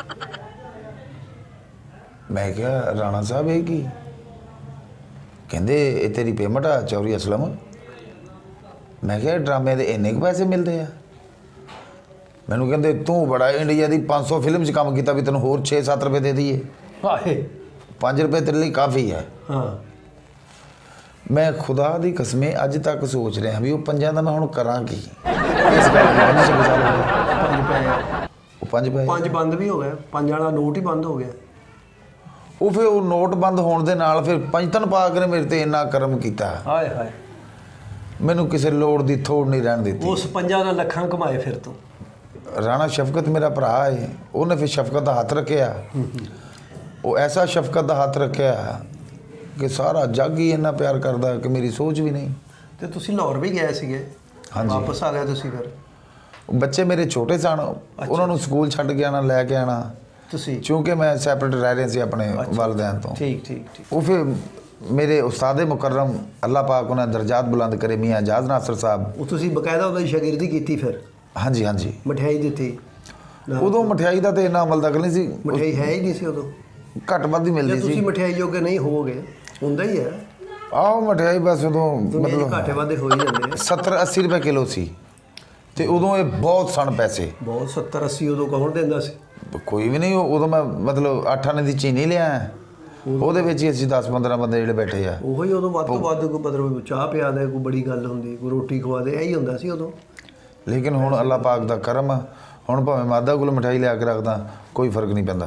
ਮੈਂ ਕਿਹਾ ਰਾਣਾ ਸਾਹਿਬ ਇਹ ਕੀ? ਕਹਿੰਦੇ ਇਹ ਤੇਰੀ ਪੇਮੈਂਟ ਆ ਚੌਧਰੀ ਅਸਲਮ। ਮੈਂ ਕਿਹਾ ਡਰਾਮੇ ਦੇ ਇੰਨੇ ਕੁ ਪੈਸੇ ਮਿਲਦੇ ਆ? ਮੈਨੂੰ ਕਹਿੰਦੇ ਤੂੰ ਬੜਾ ਇੰਡੀਆ ਦੀ ਪੰਜ ਸੌ ਫਿਲਮ 'ਚ ਕੰਮ ਕੀਤਾ ਵੀ ਤੈਨੂੰ ਹੋਰ ਛੇ ਸੱਤ ਰੁਪਏ ਦੇ ਦਈਏ। ਪੰਜ ਰੁਪਏ ਤੇਰੇ ਲਈ ਕਾਫੀ ਹੈ। ਹਾਂ। ਮੈਂ ਖੁਦਾ ਦੀ ਕਸਮੇ ਅੱਜ ਤੱਕ ਸੋਚ ਰਿਹਾ ਵੀ ਉਹ ਪੰਜਾਂ ਦਾ ਮੈਂ ਹੁਣ ਕਰਾਂ ਕੀ। ਇਸ ਗੱਲ ਨੂੰ ਪੰਜ ਛੇ ਸਾਲ ਹੋ ਗਏ। ਪੰਜ ਪਏ ਉਹ ਪੰਜ ਪਏ ਪੰਜ ਬੰਦ ਵੀ ਹੋ ਗਿਆ। ਪੰਜ ਵਾਲਾ ਨੋਟ ਹੀ ਬੰਦ ਹੋ ਗਿਆ। ਉਹ ਫਿਰ ਉਹ ਨੋਟ ਬੰਦ ਹੋਣ ਦੇ ਨਾਲ ਫਿਰ ਪੰਜਤਨ ਪਾਕ ਨੇ ਮੇਰੇ ਤੇ ਇੰਨਾ ਕਰਮ ਕੀਤਾ। ਹਾਏ ਹਾਏ। ਮੈਨੂੰ ਕਿਸੇ ਲੋੜ ਦੀ ਥੋੜ ਨਹੀਂ ਰਹਿਣ ਦਿੱਤੀ। ਉਸ ਪੰਜਾਂ ਨਾਲ ਲੱਖਾਂ ਕਮਾਏ ਫਿਰ ਤੋਂ। ਰਾਣਾ ਸ਼ਫਕਤ ਮੇਰਾ ਭਰਾ ਹੈ, ਉਹਨੇ ਫਿਰ ਸ਼ਫਕਤ ਦਾ ਹੱਥ ਰੱਖਿਆ। ਉਹ ਐਸਾ ਸ਼ਫਕਤ ਦਾ ਹੱਥ ਰੱਖਿਆ ਕਿ ਸਾਰਾ ਜੱਗ ਹੀ ਇੰਨਾ ਪਿਆਰ ਕਰਦਾ ਕਿ ਮੇਰੀ ਸੋਚ ਵੀ ਨਹੀਂ। ਤੇ ਤੁਸੀਂ ਲਾਹੌਰ ਵੀ ਗਏ ਸੀਗੇ? ਹਾਂਜੀ। ਵਾਪਸ ਆ ਗਏ ਤੁਸੀਂ ਫਿਰ? ਬੱਚੇ ਮੇਰੇ ਛੋਟੇ ਸਨ, ਉਹਨਾਂ ਨੂੰ ਸਕੂਲ ਛੱਡ ਕੇ ਆਉਣਾ, ਲੈ ਕੇ ਆਉਣਾ। ਤੁਸੀਂ ਕਿਉਂਕਿ ਮੈਂ ਸੈਪਰੇਟ ਰਹਿ ਰਿਹਾ ਸੀ ਆਪਣੇ ਵਾਲਿदैन ਤੋਂ। ਠੀਕ ਠੀਕ ਠੀਕ। ਉਹ ਫਿਰ ਮੇਰੇ ਉਸਤਾਦ ਮੁਕਰਮ ਅੱਲਾ ਪਾਕ ਉਹਨਾਂ ਦਰਜਾਤ ਬੁਲੰਦ ਕਰੇ ਮੀਆਂ ਇਜਾਜ਼ ਨਾਸਰ ਸਾਹਿਬ। ਉਹ ਤੁਸੀਂ ਬਕਾਇਦਾ ਉਹਦੀ ਸ਼ਾਗਿਰਦੀ ਕੀਤੀ ਫਿਰ? ਹਾਂਜੀ ਹਾਂਜੀ। ਮਠਿਆਈ ਦਿੱਤੀ? ਉਦੋਂ ਮਠਿਆਈ ਦਾ ਤੇ ਇੰਨਾ ਅਮਲ ਦਖਲ ਨਹੀਂ ਸੀ। ਮਠਿਆਈ ਹੈ ਹੀ ਨਹੀਂ ਸੀ ਉਦੋਂ, ਘੱਟ ਵੱਧ ਹੀ ਮਿਲਦੀ ਸੀ। ਤੁਸੀਂ ਮਠਿਆਈ ਜੋਗੇ ਨਹੀਂ ਹੋਵੋਗੇ, ਹੁੰਦਾ ਹੀ ਹੈ। ਆਹ ਮਠਿਆਈ ਬਸ ਉਦੋਂ ਮਤਲਬ ਘਾਟੇ ਵਾਧੇ ਹੋ ਹੀ ਜਾਂਦੇ। ਸੱਤਰ ਅੱਸੀ ਰੁਪਏ ਕਿਲੋ ਸੀ ਤੇ ਉਦੋਂ ਇਹ ਬਹੁਤ ਸਨ ਪੈਸੇ। ਬਹੁਤ ਸੱਤਰ ਅੱਸੀ ਉਦੋਂ ਕੌਣ ਦਿੰਦਾ ਸੀ? ਕੋਈ ਵੀ ਨਹੀਂ। ਉਦੋਂ ਮੈਂ ਮਤਲਬ ਅੱਠ ਆਨੇ ਦੀ ਚੀਨੀ ਲਿਆ, ਉਹਦੇ ਵਿੱਚ ਹੀ ਅਸੀਂ ਦਸ ਪੰਦਰਾਂ ਬੰਦੇ ਜਿਹੜੇ ਬੈਠੇ ਆ। ਉਹੀ ਉਦੋਂ ਵੱਧ ਤੋਂ ਵੱਧ ਕੋਈ ਮਤਲਬ ਚਾਹ ਪਿਆ ਦੇ ਕੋਈ ਬੜੀ ਗੱਲ ਹੁੰਦੀ, ਕੋਈ ਰੋਟੀ ਖਵਾ ਦੇ, ਇਹੀ ਹੁੰਦਾ ਸੀ ਉਦੋਂ। ਲੇਕਿਨ ਹੁਣ ਅੱਲਾ ਪਾਕ ਦਾ ਕਰਮ ਆ, ਹੁਣ ਭਾਵੇਂ ਮੈਂ ਅੱਧਾ ਕਿਲੋ ਮਠਾਈ ਲਿਆ ਕੇ ਰੱਖਦਾ ਕੋਈ ਫਰਕ ਨਹੀਂ ਪੈਂਦਾ।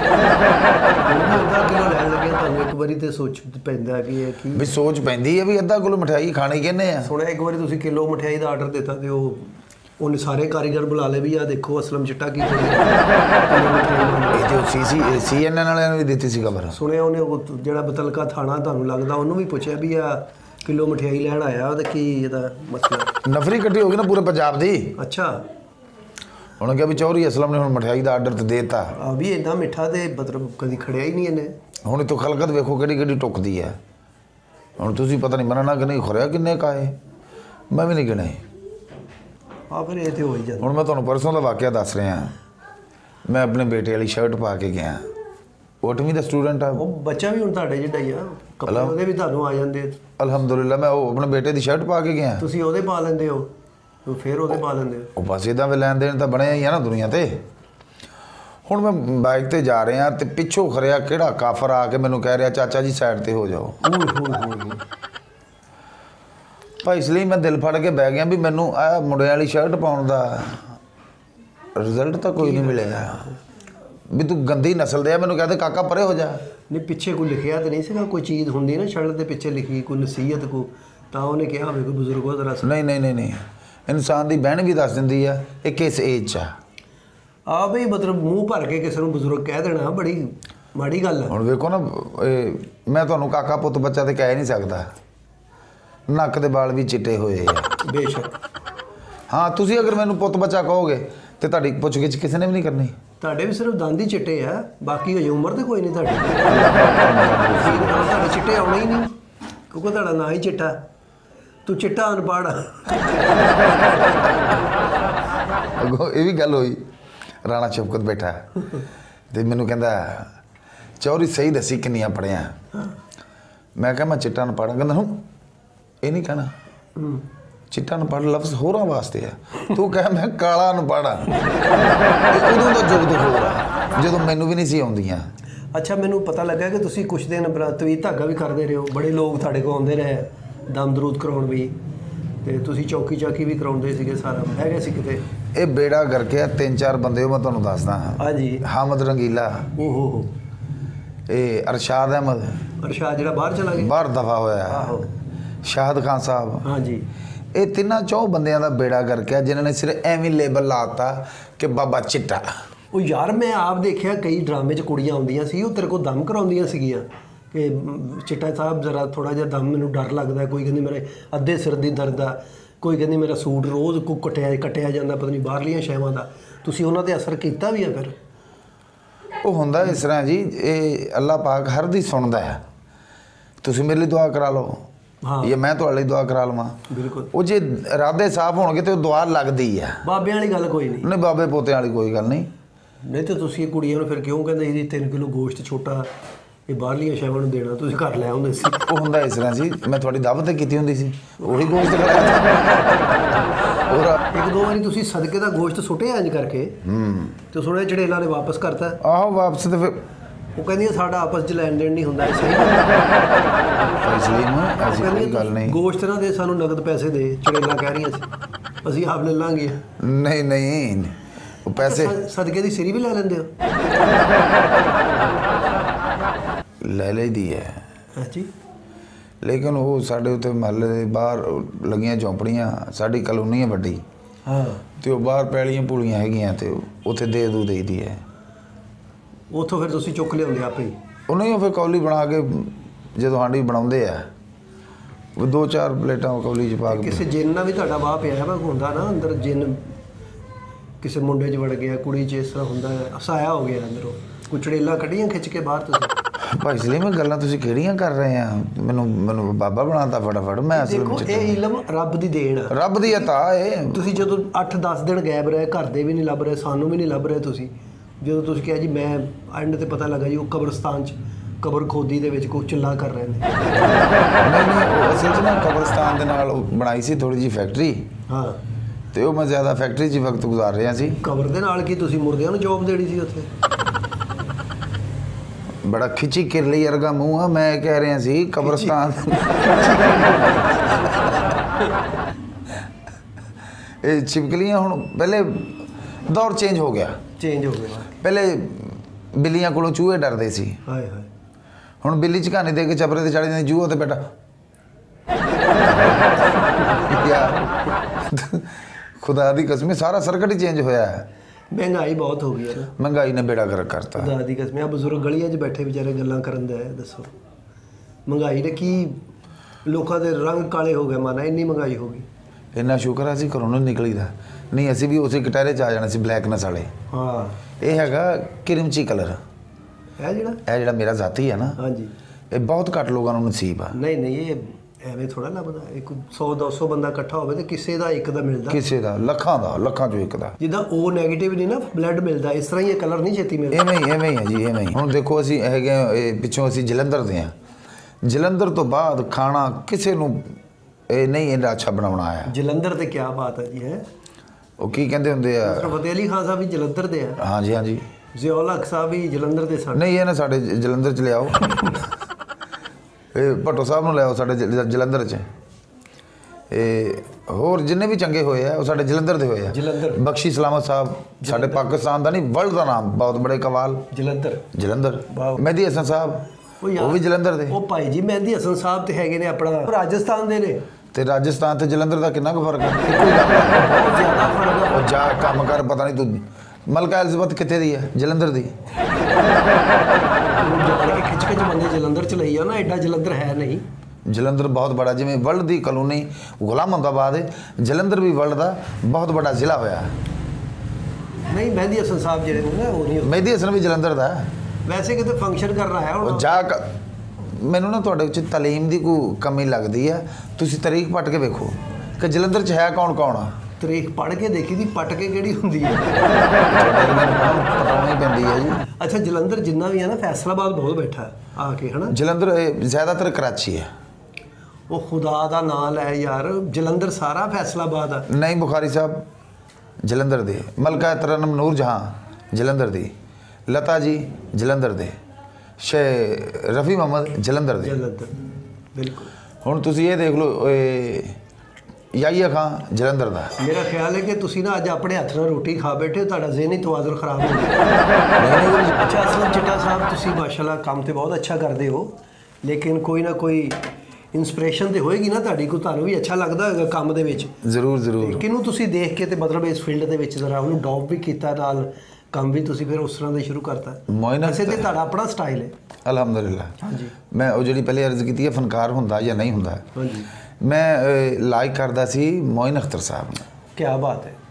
ਅੱਧਾ ਕਿਲੋ ਲੈਣ ਲੱਗੇ ਤੁਹਾਨੂੰ ਇੱਕ ਵਾਰੀ ਤੇ ਸੋਚ ਪੈਂਦਾ ਵੀ ਇਹ ਕੀ ਵੀ ਸੋਚ ਪੈਂਦੀ ਹੈ ਵੀ ਅੱਧਾ ਕਿਲੋ ਮਠਾਈ ਖਾਣੀ ਕਿਹਨੇ ਆ। ਸੁਣਿਆ ਇੱਕ ਵਾਰੀ ਤੁਸੀਂ ਕਿਲੋ ਮਠਾਈ ਦਾ ਆਰਡਰ ਦਿੱਤਾ ਤੇ ਉਹ ਉਹਨੇ ਸਾਰੇ ਕਾਰੀਗਰ ਬੁਲਾ ਲਏ ਵੀ ਆ ਦੇਖੋ ਅਸਲਮ ਚਿੱਟਾ ਕੀ ਕਰੀ ਇਹ ਜੋ ਸੀ ਸੀ ਸੀ ਐਨ ਐਨ ਵਾਲਿਆਂ ਨੇ ਵੀ ਦਿੱਤੀ ਸੀ ਖਬਰ। ਸੁਣਿਆ ਉਹਨੇ ਉਹ ਜਿਹੜਾ ਬਤਲਕਾ ਥਾਣਾ ਤੁਹਾਨੂੰ ਲੱਗਦਾ ਉਹਨੂੰ ਵੀ ਪੁੱਛਿਆ ਵੀ ਆ ਕਿਲੋ ਮਠਿਆਈ ਲੈਣ ਆਇਆ ਉਹਦਾ ਕੀ ਇਹਦਾ ਮਸਲਾ। ਨਫਰੀ ਇਕੱਠੀ ਹੋ ਗਈ ਨਾ ਪੂਰੇ ਪੰਜਾਬ ਦੀ। ਅੱਛਾ ਉਹਨੇ ਕਿਹਾ ਵੀ ਚੌਧਰੀ ਅਸਲਮ ਨੇ ਹੁਣ ਮਠਿਆਈ ਦਾ ਆਰਡਰ ਤੇ ਦੇਤਾ ਆ ਵੀ ਇੰਨਾ ਮਿੱਠਾ ਤੇ ਮਤਲਬ ਕਦੀ ਖੜਿਆ ਹੀ ਨਹੀਂ ਇਹਨੇ। ਹੁਣ ਇਤੋਂ ਖਲਕਤ ਵੇਖੋ ਕਿਹੜੀ ਕਿਹੜੀ ਟੁੱਕਦੀ ਹੈ। ਹੁਣ ਤੁਸੀਂ ਪਤਾ ਨਹੀਂ ਮੰਨਣਾ ਕਿ ਨਹੀਂ ਖੁਰਿਆ ਕਿੰਨੇ ਕਾਏ ਮੈਂ ਵੀ ਨਹੀਂ ਗਿਣੇ। ਆ ਫਿਰ ਇਹ ਤੇ ਹੋ ਹੀ ਜਾਂਦਾ। ਹੁਣ ਮੈਂ ਤੁਹਾਨੂੰ ਪਰਸੋਂ ਦਾ ਵਾਕਿਆ ਦੱਸ ਰਿਹਾ। ਮੈਂ ਆਪਣੇ ਬੇਟੇ ਵਾਲੀ ਸ਼ਰਟ ਪਾ ਕੇ ਗਿਆ, ਉਹ ਅੱਠਵੀਂ ਦਾ ਸਟੂਡੈਂਟ ਆ। ਉਹ ਬੱਚਾ ਵੀ ਹੁਣ ਤੁਹਾਡੇ ਜਿੱਡਾ ਹੀ ਆ, ਕੱਪੜੇ ਉਹਦੇ ਵੀ ਤੁਹਾਨੂੰ ਆ ਜਾਂਦੇ। ਅਲਹਮਦੁਲਿਲਾ ਮੈਂ ਉਹ ਆਪਣੇ ਬੇਟੇ ਦੀ ਸ਼ਰਟ ਪਾ ਕੇ ਗਿਆ। ਤੁਸੀਂ ਉਹਦੇ ਪਾ ਲੈਂਦੇ ਹੋ ਫਿਰ ਉਹਦੇ ਪਾ ਲੈਂਦੇ ਹੋ। ਉਹ ਬਸ ਇੱਦਾਂ ਵੀ ਲੈਣ ਦੇਣ ਤਾਂ ਬਣਿਆ ਹੀ ਆ ਨਾ ਦੁਨੀਆ ਤੇ। ਹੁਣ ਮੈਂ ਬਾਈਕ ਤੇ ਜਾ ਰਿਹਾ ਤੇ ਪਿੱਛੋਂ ਖਰਿਆ ਕਿਹੜਾ ਕਾਫਰ ਆ ਕੇ ਮੈਨੂੰ ਕਹਿ ਰਿਹਾ ਚਾਚਾ ਜੀ ਸਾਈਡ ਤੇ ਹੋ ਜਾਓ। ਭਾਈ ਇਸ ਲਈ ਮੈਂ ਦਿਲ ਫੜ ਕੇ ਬਹਿ ਗਿਆ ਵੀ ਮੈਨੂੰ ਆ ਮੁੰਡਿਆਂ ਵਾਲੀ ਸ਼ਰਟ ਪਾਉਣ ਦਾ ਰਿਜ਼ਲਟ ਤਾਂ ਕੋਈ ਨਹੀਂ ਮਿਲਿਆ। ਵੀ ਤੂੰ ਗੰਦੀ ਨਸਲ ਦੇ ਆ, ਮੈਨੂੰ ਕਹਿੰਦੇ ਕਾਕਾ ਪਰੇ ਹੋ ਜਾ। ਨਹੀਂ ਪਿੱਛੇ ਕੋਈ ਲਿਖਿਆ ਤਾਂ ਨਹੀਂ ਸੀਗਾ, ਕੋਈ ਚੀਜ਼ ਹੁੰਦੀ ਨਾ ਸ਼ਰਟ ਦੇ ਪਿੱਛੇ ਲਿਖੀ ਕੋਈ ਨਸੀਹਤ ਕੋ, ਤਾਂ ਉਹਨੇ ਕਿਹਾ ਹੋਵੇ ਕੋਈ ਬਜ਼ੁਰਗ ਉਹ ਜ਼ਰਾ। ਨਹੀਂ ਨਹੀਂ ਨਹੀਂ ਨਹੀਂ ਇਨਸਾਨ ਦੀ ਬਹਿਣ ਵੀ ਦੱਸ ਦਿੰਦੀ ਆ ਇਹ ਕਿਸ ਏਜ 'ਚ ਆ। ਆ ਬਈ ਮਤਲਬ ਮੂੰਹ ਭਰ ਕੇ ਕਿਸੇ ਨੂੰ ਬਜ਼ੁਰਗ ਕਹਿ ਦੇਣਾ ਬੜੀ ਮਾੜੀ ਗੱਲ ਆ। ਹੁਣ ਵੇਖੋ ਨਾ ਇਹ ਮੈਂ ਤੁਹਾਨੂੰ ਕਾਕਾ ਪੁੱਤ ਬੱਚਾ ਤੇ ਕਹਿ ਨਹੀਂ ਸਕਦਾ। ਨੱਕ ਦੇ ਵਾਲ ਵੀ ਚਿੱਟੇ ਹੋਏ ਆ। ਬੇਸ਼ੱਕ ਹਾਂ ਤੁਸੀਂ ਅਗਰ ਮੈਨੂੰ ਪੁੱਤ ਬੱਚਾ ਕਹੋਗੇ ਤੇ ਤੁਹਾਡੀ ਪੁੱਛ ਗਿੱਛ ਕਿਸੇ ਨੇ ਵੀ ਨਹੀਂ ਕਰਨੀ। ਤੁਹਾਡੇ ਵੀ ਸਿਰਫ ਦੰਦ ਹੀ ਚਿੱਟੇ ਆ, ਬਾਕੀ ਹਜੇ ਉਮਰ ਤੇ ਕੋਈ ਨਹੀਂ ਤੁਹਾਡੀ। ਤੁਹਾਡੇ ਚਿੱਟੇ ਆਉਣੇ ਹੀ ਨਹੀਂ ਕਿਉਂਕਿ ਤੁਹਾਡਾ ਨਾਂ ਹੀ ਚਿੱਟਾ। ਤੂੰ ਚਿੱਟਾ ਅਨਪੜ੍ਹ ਆ। ਅੱਗੋਂ ਇਹ ਵੀ ਗੱਲ ਹੋਈ, ਰਾਣਾ ਸ਼ੌਕਤ ਬੈਠਾ ਤੇ ਮੈਨੂੰ ਕਹਿੰਦਾ ਚੌਧਰੀ ਸਹੀ ਦੱਸੀ ਕਿੰਨੀਆਂ ਪੜ੍ਹਿਆ। ਮੈਂ ਕਿਹਾ ਮੈਂ ਚਿੱਟਾ ਅਨਪੜ੍ਹ। ਕਹਿੰਦਾ ਹੂੰ ਇਹ ਨਹੀਂ ਕਹਿਣਾ, ਚਿੱਟਾ ਅਨਪੜ੍ਹ ਲਫ਼ਜ਼ ਹੋਰਾਂ ਵਾਸਤੇ ਆ, ਤੂੰ ਕਹਿ ਮੈਂ ਕਾਲਾ ਅਨਪੜ੍ਹ ਆ। ਉਦੋਂ ਦਾ ਜੁਗ ਹੋਰ ਆ ਜਦੋਂ ਮੈਨੂੰ ਵੀ ਨਹੀਂ ਸੀ ਆਉਂਦੀਆਂ। ਅੱਛਾ ਮੈਨੂੰ ਪਤਾ ਲੱਗਾ ਕਿ ਤੁਸੀਂ ਕੁਛ ਦਿਨ ਤਵੀਤ ਧਾਗਾ ਵੀ ਕਰਦੇ ਰਹੇ ਹੋ, ਬੜੇ ਲੋਕ ਤੁਹਾਡੇ ਕੋਲ ਆਉਂਦੇ ਰਹੇ ਦਮ ਦਰੂਦ ਕਰਾਉਣ ਵੀ, ਤੇ ਤੁਸੀਂ ਚੌਕੀ ਚਾਕੀ ਵੀ ਕਰਾਉਂਦੇ ਸੀਗੇ ਸਾਰਾ ਹੈਗੇ ਸੀ ਕਿਤੇ। ਇਹ ਬੇੜਾ ਕਰਕੇ ਤਿੰਨ ਚਾਰ ਬੰਦੇ ਉਹ ਮੈਂ ਤੁਹਾਨੂੰ ਦੱਸਦਾ ਹਾਂ। ਹਾਂਜੀ ਹਾਮਦ ਰੰਗੀਲਾ, ਓ ਹੋ ਹੋ ਇਹ ਅਰਸ਼ਾਦ ਅਹਿਮਦ, ਅਰਸ਼ਾਦ ਜਿਹੜਾ ਬਾਹਰ ਚਲਾ ਗਿਆ ਬਾਹਰ ਦਫਾ ਹੋਇਆ, ਆਹੋ ਸ਼ਾਹਦ ਖਾਨ ਸਾਹਿਬ। ਹਾਂਜੀ ਇਹ ਤਿੰਨਾਂ ਚੌ ਬੰਦਿਆਂ ਦਾ ਬੇੜਾ ਕਰਕੇ ਜਿਨ੍ਹਾਂ ਨੇ ਸਿਰਫ ਐਵੇਂ ਲੇਬਲ ਲਾਤਾ ਕਿ ਬਾਬਾ ਚਿੱਟਾ। ਉਹ ਯਾਰ ਮੈਂ ਆਪ ਦੇਖਿਆ ਕਈ ਡਰਾਮੇ 'ਚ ਕੁੜੀਆਂ ਆਉਂਦੀਆਂ ਸੀ ਉਹ ਤੇਰੇ ਕੋਲ ਦਮ ਕਰਾਉਂਦੀਆਂ ਸੀਗੀਆਂ ਕਿ ਚਿੱਟਾ ਸਾਹਿਬ ਜ਼ਰਾ ਥੋੜ੍ਹਾ ਜਿਹਾ ਦਮ ਮੈਨੂੰ ਡਰ ਲੱਗਦਾ। ਕੋਈ ਕਹਿੰਦੀ ਮੇਰੇ ਅੱਧੇ ਸਿਰ ਦੀ ਦਰਦ ਆ, ਕੋਈ ਕਹਿੰਦੀ ਮੇਰਾ ਸੂਟ ਰੋਜ਼ ਕੋ ਕਟਿਆ ਕੱਟਿਆ ਜਾਂਦਾ ਪਤਾ ਨਹੀਂ ਬਾਹਰਲੀਆਂ ਸ਼ੈਵਾਂ ਦਾ। ਤੁਸੀਂ ਉਹਨਾਂ 'ਤੇ ਅਸਰ ਕੀਤਾ ਵੀ ਆ ਫਿਰ? ਉਹ ਹੁੰਦਾ ਇਸ ਤਰ੍ਹਾਂ ਜੀ, ਇਹ ਅੱਲਾ ਪਾਕ ਹਰ ਦੀ ਸੁਣਦਾ ਹੈ। ਤੁਸੀਂ ਮੇਰੇ ਲਈ ਦੁਆ ਕਰਾ ਲਓ ਜਾਂ ਮੈਂ ਤੁਹਾਡੇ ਲਈ ਦੁਆ ਕਰਾ ਲਵਾਂ, ਬਿਲਕੁਲ। ਉਹ ਜੇ ਇਰਾਦੇ ਸਾਫ਼ ਹੋਣਗੇ ਤੇ ਉਹ ਦੁਆ ਲੱਗਦੀ ਆ। ਬਾਬਿਆਂ ਵਾਲੀ ਗੱਲ ਕੋਈ ਨਹੀਂ। ਨਹੀਂ ਬਾਬੇ ਪੋਤਿਆਂ ਵਾਲੀ ਕੋਈ ਗੱਲ ਨਹੀਂ। ਨਹੀਂ ਤਾਂ ਤੁਸੀਂ ਕੁੜੀਆਂ ਨੂੰ ਫਿਰ ਕਿਉਂ ਕਹਿੰਦੇ ਸੀ ਤਿੰਨ ਕਿਲੋ ਗੋਸ਼ਤ ਛੋਟਾ ਇਹ ਬਾਹਰਲੀਆਂ ਸ਼ੈਵਾਂ ਨੂੰ ਦੇਣਾ, ਤੁਸੀਂ ਘਰ ਲੈ ਆਉਂਦੇ ਸੀ। ਉਹ ਹੁੰਦਾ ਇਸ ਤਰ੍ਹਾਂ ਸੀ, ਮੈਂ ਤੁਹਾਡੀ ਦਾਵਤ ਕੀਤੀ ਹੁੰਦੀ ਸੀ ਉਹੀ ਗੋਸ਼ਤ ਖਿਲਾਇਆ। ਇੱਕ ਦੋ ਵਾਰੀ ਤੁਸੀਂ ਸਦਕੇ ਦਾ ਗੋਸ਼ਤ ਸੁੱਟਿਆ ਇੰਜ ਕਰਕੇ ਤੇ ਸੁਣਿਆ ਚੜੇਲਾਂ ਨੇ ਵਾਪਸ ਕਰਤਾ। ਆਹੋ ਵਾਪਸ ਤੇ ਫਿਰ ਉਹ ਕਹਿੰਦੀਆਂ ਸਾਡਾ ਆਪਸ 'ਚ ਲੈਣ ਦੇਣ ਨਹੀਂ ਹੁੰਦਾ। ਇਹ ਸਹੀ ਇਸ ਲਈ ਨਾ ਐਸੀ ਕੋਈ ਗੱਲ ਨਹੀਂ। ਗੋਸ਼ਤ ਨਾ ਦੇ ਸਾਨੂੰ ਨਗਦ ਪੈਸੇ ਦੇ, ਚੜੇਲਾਂ ਕਹਿ ਰਹੀਆਂ ਸੀ ਅਸੀਂ ਆਪ ਲੈ ਲਾਂਗੇ। ਨਹੀਂ ਨਹੀਂ ਉਹ ਪੈਸੇ ਸਦਕੇ ਦੀ ਸਿਰੀ ਵੀ ਲੈ ਲੈਂਦੇ ਹੋ? ਲੈ ਲਈਦੀ ਹੈ ਹਾਂਜੀ, ਲੇਕਿਨ ਉਹ ਸਾਡੇ ਉੱਤੇ ਮਹੱਲੇ ਦੇ ਬਾਹਰ ਲੱਗੀਆਂ ਝੌਂਪੜੀਆਂ, ਸਾਡੀ ਕਲੋਨੀ ਹੈ ਵੱਡੀ। ਹਾਂ ਤੇ ਉਹ ਬਾਹਰ ਪੈਲੀਆਂ ਪੂਲੀਆਂ ਹੈਗੀਆਂ ਤੇ ਉੱਥੇ ਦੇ ਦੂ ਦੇਈਦੀ ਹੈ। ਉੱਥੋਂ ਫਿਰ ਤੁਸੀਂ ਚੁੱਕ ਲਿਆਉਂਦੇ ਆਪੇ ਹੀ? ਉਹਨੇ ਹੀ ਫਿਰ ਕੌਲੀ ਬਣਾ ਕੇ ਜਦੋਂ ਹਾਂਡੀ ਬਣਾਉਂਦੇ ਆ ਉਹ ਦੋ ਚਾਰ ਪਲੇਟਾਂ ਕੌਲੀ 'ਚ ਪਾ ਕੇ। ਕਿਸੇ ਜਿੰਨ ਨਾਲ ਵੀ ਤੁਹਾਡਾ ਵਾਹ ਪਿਆ ਵਾ ਹੁੰਦਾ ਨਾ ਅੰਦਰ, ਜਿੰਨ ਕਿਸੇ ਮੁੰਡੇ 'ਚ ਵੜ ਗਿਆ ਕੁੜੀ 'ਚ, ਇਸ ਤਰ੍ਹਾਂ ਹੁੰਦਾ ਹਸਾਇਆ ਹੋ ਗਿਆ ਅੰਦਰੋਂ, ਕੋਈ ਚੜੇਲਾਂ ਕੱਢੀਆਂ ਖਿੱਚ ਕੇ ਬਾਹਰ ਤੁਸੀਂ? ਭਾਈ ਇਸ ਲਈ ਮੈਂ ਗੱਲਾਂ ਤੁਸੀਂ ਕਿਹੜੀਆਂ ਕਰ ਰਹੇ ਆ? ਮੈਨੂੰ ਮੈਨੂੰ ਬਾਬਾ ਬਣਾਤਾ ਫਟਾਫਟ। ਮੈਂ ਅਸਲ ਵਿੱਚ ਇਹ ਇਲਮ ਰੱਬ ਦੀ ਦੇਣ ਆ, ਰੱਬ ਦੀ ਅਤਾ ਇਹ। ਤੁਸੀਂ ਜਦੋਂ ਅੱਠ ਦਸ ਦਿਨ ਗਾਇਬ ਰਹੇ, ਘਰ ਦੇ ਵੀ ਨਹੀਂ ਲੱਭ ਰਹੇ, ਸਾਨੂੰ ਵੀ ਨਹੀਂ ਲੱਭ ਰਹੇ, ਤੁਸੀਂ ਜਦੋਂ ਤੁਸੀਂ ਕਿਹਾ ਜੀ ਮੈਂ ਐਂਡ ਤੇ ਪਤਾ ਲੱਗਾ ਜੀ ਉਹ ਕਬਰਸਤਾਨ 'ਚ ਕਬਰ ਖੋਦੀ ਦੇ ਵਿੱਚ ਕੋਈ ਚਿੱਲਾ ਕਰ ਰਹੇ ਨੇ। ਨਹੀਂ ਨਹੀਂ ਉਹ ਅਸਲ 'ਚ ਨਾ ਕਬਰਸਤਾਨ ਦੇ ਨਾਲ ਉਹ ਬਣਾਈ ਸੀ ਥੋੜੀ ਜਿਹੀ ਫੈਕਟਰੀ। ਹਾਂ ਤੇ ਉਹ ਮੈਂ ਜ਼ਿਆਦਾ ਫੈਕਟਰੀ 'ਚ ਵਕਤ ਗੁਜ਼ਾਰ ਰਿਹਾ ਸੀ। ਕਬਰ ਦੇ ਨਾਲ ਕੀ ਤੁਸੀਂ ਮੁਰਦਿਆਂ ਨੂੰ ਜੋਬ ਦੇਣੀ ਸੀ ਉੱਥੇ? ਬੜਾ ਖਿੱਚੀ ਕਿਰਲੀ ਵਰਗਾ ਮੂੰਹ ਆ। ਮੈਂ ਕਹਿ ਰਿਹਾ ਸੀ ਕਬਰਸਤਾਨ ਇਹ ਛਿਪਕਲੀਆਂ ਹੁਣ ਪਹਿਲੇ ਦੌਰ ਚੇਂਜ ਹੋ ਗਿਆ ਚੇਂਜ ਹੋ ਗਿਆ ਪਹਿਲੇ ਬਿੱਲੀਆਂ ਕੋਲੋਂ ਚੂਹੇ ਡਰਦੇ ਸੀ ਹਾਏ ਹਾਏ ਹੁਣ ਬਿੱਲੀ ਝਕਾਨੀ ਦੇ ਕੇ ਚਪਰੇ ਤੇ ਚੜ ਜਾਂਦੀ ਜੂਹ ਤੇ ਬੈਠਾ ਯਾਰ ਖੁਦਾ ਦੀ ਕਸਮ ਸਾਰਾ ਸਰਕਟ ਹੀ ਚੇਂਜ ਹੋਇਆ ਹੈ ਮਹਿੰਗਾਈ ਬਹੁਤ ਹੋ ਗਈ ਹੈ ਨਾ ਮਹਿੰਗਾਈ ਨੇ ਬੇੜਾ ਗਰਕ ਕਰਤਾ ਖੁਦਾ ਦੀ ਕਸਮ ਆ ਬਜ਼ੁਰਗ ਗਲੀਆਂ 'ਚ ਬੈਠੇ ਵਿਚਾਰੇ ਗੱਲਾਂ ਕਰਨ ਦਾ ਦੱਸੋ ਮਹਿੰਗਾਈ ਨੇ ਕੀ ਲੋਕਾਂ ਦੇ ਰੰਗ ਕਾਲੇ ਹੋ ਗਏ ਮਾਨਾ ਇੰਨੀ ਮਹਿੰਗਾਈ ਹੋ ਗਈ ਇੰਨਾ ਸ਼ੁਕਰ ਆ ਅਸੀਂ ਘਰੋਂ ਨਹੀਂ ਨਿਕਲੀਦਾ ਨਹੀਂ ਅਸੀਂ ਵੀ ਉਸੇ ਕਟਾਰੇ 'ਚ ਆ ਜਾਣਾ ਸੀ ਬਲੈਕਨੈਸ ਵਾਲੇ ਹਾਂ ਇਹ ਹੈਗਾ ਕਿਰਮਚੀ ਕਲਰ ਇਹ ਜਿਹੜਾ ਇਹ ਜਿਹੜਾ ਮੇਰਾ ਜ਼ਾਤੀ ਹੈ ਨਾ ਹਾਂਜੀ ਇਹ ਬਹੁਤ ਘੱਟ ਲੋਕਾਂ ਨੂੰ ਨਸੀਬ ਆ ਨਹੀਂ ਨਹੀਂ ਇਹ ਐਵੇਂ ਥੋੜਾ ਲੱਭਦਾ ਇੱਕ ਸੌ ਦੋ ਸੌ ਬੰਦਾ ਇਕੱਠਾ ਹੋਵੇ ਤੇ ਕਿਸੇ ਦਾ ਇੱਕ ਦਾ ਮਿਲਦਾ ਕਿਸੇ ਦਾ ਲੱਖਾਂ ਦਾ ਲੱਖਾਂ ਚੋਂ ਇੱਕ ਦਾ ਜਿੱਦਾਂ O ਨੈਗੇਟਿਵ ਨਹੀਂ ਨਾ ਬਲੱਡ ਮਿਲਦਾ ਇਸ ਤਰ੍ਹਾਂ ਹੀ ਇਹ ਕਲਰ ਨਹੀਂ ਛੇਤੀ ਮਿਲਦਾ ਐਵੇਂ ਹੀ ਐਵੇਂ ਹੀ ਹੈ ਜੀ ਐਵੇਂ ਹੀ ਹੁਣ ਦੇਖੋ ਅਸੀਂ ਹੈਗੇ ਇਹ ਪਿੱਛੋਂ ਅਸੀਂ ਜਲੰਧਰ ਦੇ ਆ ਜਲੰਧਰ ਤੋਂ ਬਾਅਦ ਖਾਣਾ ਕਿਸੇ ਨੂੰ ਇਹ ਨਹੀਂ ਇੰਨਾ ਅੱਛਾ ਬਣਾਉਣਾ ਆਇਆ ਜਲੰਧਰ ਤੇ ਕੀ ਬਾਤ ਹੈ ਜੀ ਹੈ ਉਹ ਕੀ ਕਹਿੰਦੇ ਹੁੰਦੇ ਆ ਫਤਿਹ ਅਲੀ ਖਾਨ ਸਾਹਿਬ ਵੀ ਜਲੰਧਰ ਦੇ ਆ ਹਾਂਜੀ ਹਾਂਜੀ ਜ਼ਿਆਉਲ ਹਕ ਸਾਹਿਬ ਵੀ ਜਲੰਧਰ ਦੇ ਸਨ ਨਹੀਂ ਇਹ ਨਾ ਸਾਡੇ ਜਲੰਧਰ ਚ ਲਿਆਓ ਇਹ ਭੱਟੋ ਸਾਹਿਬ ਨੂੰ ਲਿਆਓ ਸਾਡੇ ਜ- ਜਲੰਧਰ ਚ ਇਹ ਹੋਰ ਜਿੰਨੇ ਵੀ ਚੰਗੇ ਹੋਏ ਆ ਉਹ ਸਾਡੇ ਜਲੰਧਰ ਦੇ ਹੋਏ ਆ ਜਲੰਧਰ ਬਖਸ਼ੀ ਸਲਾਮਤ ਸਾਹਿਬ ਸਾਡੇ ਪਾਕਿਸਤਾਨ ਦਾ ਨਹੀਂ ਵਰਲਡ ਦਾ ਨਾਮ ਬਹੁਤ ਬੜੇ ਕਵਾਲ ਜਲੰਧਰ ਜਲੰਧਰ ਵਾਹ। ਮਹਿਦੀ ਹਸਨ ਸਾਹਿਬ ਉਹ ਯਾਰ- ਉਹ ਵੀ ਜਲੰਧਰ ਦੇ ਉਹ ਭਾਈ ਜੀ ਮਹਿੰਦੀ ਹਸਨ ਸਾਹਿਬ ਤੇ ਹੈਗੇ ਨੇ ਆਪਣਾ ਰਾਜਸਥਾਨ ਦੇ ਨੇ ਤੇ ਰਾਜਸਥਾਨ ਤੇ ਜਲੰਧਰ ਦਾ ਕਿੰਨਾ ਕੁ ਫਰਕ ਹੈ ਇੱਕੋ ਹੀ ਗੱਲ ਹੈ ਬਹੁਤ ਜ਼ਿਆਦਾ ਫਰਕ ਹੈ ਉਹ ਜਾ ਕੰਮ ਕਰ ਪਤਾ ਨਹੀਂ ਤੂੰ ਮਲਕਾ ਐਲਿਜ਼ਬeth ਕਿੱਥੇ ਦੀ ਹੈ ਜਲੰਧਰ ਦੀ ਉਹ ਜਾਣ ਕੇ ਖਿੱਚ ਖਿੱਚ ਬੰਦੇ ਜਲੰਧਰ ਚ ਲਈ ਆ ਨਾ ਐਡਾ ਜਲੰਧਰ ਹੈ ਨਹੀਂ ਜਲੰਧਰ ਬਹੁਤ ਬੜਾ ਜਿਵੇਂ ਵਰਲਡ ਦੀ ਕਲੋਨੀ ਗੁਲਾਮੰਦਾਬਾਦ ਹੈ ਜਲੰਧਰ ਵੀ ਵਰਲਡ ਦਾ ਬਹੁਤ ਵੱਡਾ ਜ਼ਿਲ੍ਹਾ ਹੋਇਆ ਨਹੀਂ ਮਹਿੰਦੀ ਹਸਨ ਸਾਹਿਬ ਜਿਹੜੇ ਨੇ ਨਾ ਉਹ ਨਹੀਂ ਮਹਿਦੀ ਹਸਨ ਵੀ ਜਲੰਧਰ ਦਾ ਹੈ ਵੈਸੇ ਕਿਤੇ ਫੰਕਸ਼ਨ ਕਰਨਾ ਹੈ ਉਹ ਹੁਣ ਜਾ ਕ- ਮੈਨੂੰ ਨਾ ਤੁਹਾਡੇ ਵਿੱਚ ਤਾਲੀਮ ਦੀ ਕੋਈ ਕਮੀ ਲੱਗਦੀ ਹੈ ਤੁਸੀਂ ਤਾਰੀਖ ਪੱਟ ਕੇ ਵੇਖੋ ਕਿ ਜਲੰਧਰ 'ਚ ਹੈ ਕੌਣ ਕੌਣ ਆ ਤਾਰੀਖ ਪੜ੍ਹ ਕੇ ਦੇਖੀ ਦੀ ਪੱਟ ਕੇ ਕਿਹੜੀ ਹੁੰਦੀ ਹੈ ਪਟਾਉਣੀ ਪੈਂਦੀ ਹੈ ਜੀ ਅੱਛਾ ਜਲੰਧਰ ਜਿੰਨਾ ਵੀ ਹੈ ਨਾ ਫੈਸਲਾਬਾਦ ਬਹੁਤ ਬੈਠਾ ਹੈ ਆ ਕੇ ਹਨਾ ਜਲੰਧਰ ਇਹ ਜ਼ਿਆਦਾਤਰ ਕਰਾਚੀ ਹੈ ਉਹ ਖੁਦਾ ਦਾ ਨਾਮ ਲੈ ਯਾਰ ਜਲੰਧਰ ਸਾਰਾ ਫੈਸਲਾਬਾਦ ਆ ਨਹੀਂ ਬੁਖਾਰੀ ਸਾਹਿਬ ਜਲੰਧਰ ਦੇ ਮਲਕਾ ਤਰਨਮ ਨੂਰ ਜਹਾਂ ਜਲੰਧਰ ਦੀ ਲਤਾ ਜੀ ਜਲੰਧਰ ਦੇ ਸ਼ੇ ਰਫੀ ਮੁਹੰਮਦ ਜਲੰਧਰ ਦੇ ਜਲੰਧਰ ਬਿਲਕੁਲ ਹੁਣ ਤੁਸੀਂ ਇਹ ਦੇਖ ਲਓ ਇਹ ਯਾਹੀਆ ਖਾਨ ਜਲੰਧਰ ਦਾ ਮੇਰਾ ਖਿਆਲ ਹੈ ਕਿ ਤੁਸੀਂ ਨਾ ਅੱਜ ਆਪਣੇ ਹੱਥ ਨਾਲ ਰੋਟੀ ਖਾ ਬੈਠੇ ਹੋ ਤੁਹਾਡਾ ਜ਼ਿਹਨੀ ਤਵਾਜ਼ਨ ਖਰਾਬ ਹੋ ਗਿਆ ਨਹੀਂ, ਨਹੀਂ, ਅੱਛਾ ਅਸਲਮ ਚਿੱਟਾ ਸਾਹਿਬ ਤੁਸੀਂ ਮਾਸ਼ਾਅੱਲਾ ਕੰਮ ਤੇ ਬਹੁਤ ਅੱਛਾ ਕਰਦੇ ਹੋ ਲੇਕਿਨ ਕੋਈ ਨਾ ਕੋਈ ਇਨਸਪੀਰੇਸ਼ਨ ਤੇ ਹੋਏਗੀ ਨਾ ਤੁਹਾਡੀ ਕੋਈ ਤੁਹਾਨੂੰ ਵੀ ਅੱਛਾ ਲੱਗਦਾ ਹੋਏਗਾ ਕੰਮ ਦੇ ਵਿੱਚ ਜ਼ਰੂਰ ਜ਼ਰੂਰ ਕਿਹਨੂੰ ਤੁਸੀਂ ਦੇਖ ਕੇ ਤੇ ਮਤਲਬ ਇਸ ਫੀਲਡ ਦੇ ਵਿੱਚ ਜ਼ਰਾ ਉਹਨੂੰ ਡੌਪ ਵੀ ਕੀਤਾ ਨਾਲ ਕੰਮ ਵੀ ਤੁਸੀਂ ਫਿਰ ਉਸ ਤਰ੍ਹਾਂ ਦਾ ਸ਼ੁਰੂ ਕਰਤਾ ਮੋਇਨਾ ਵੈਸੇ ਤੇ ਤੁਹਾਡਾ ਆਪਣਾ ਸਟਾਈਲ ਹੈ ਅਲਹਮਦੁਲਿਲਾ ਹਾਂਜੀ ਮੈਂ ਉਹ ਜਿਹੜੀ ਪਹਿਲੇ ਅਰਜ਼ ਕੀਤੀ ਹੈ ਫਨਕਾਰ ਹੁੰਦਾ ਜਾਂ ਨਹੀਂ ਹੁੰਦਾ ਹਾਂਜੀ ਮੈਂ ਲਾਈਕ ਕਰਦਾ ਸੀ ਮੋਇਨ ਅਖਤਰ ਸਾਹਿਬ ਨੂੰ ਕੀ ਬਾਤ ਹੈ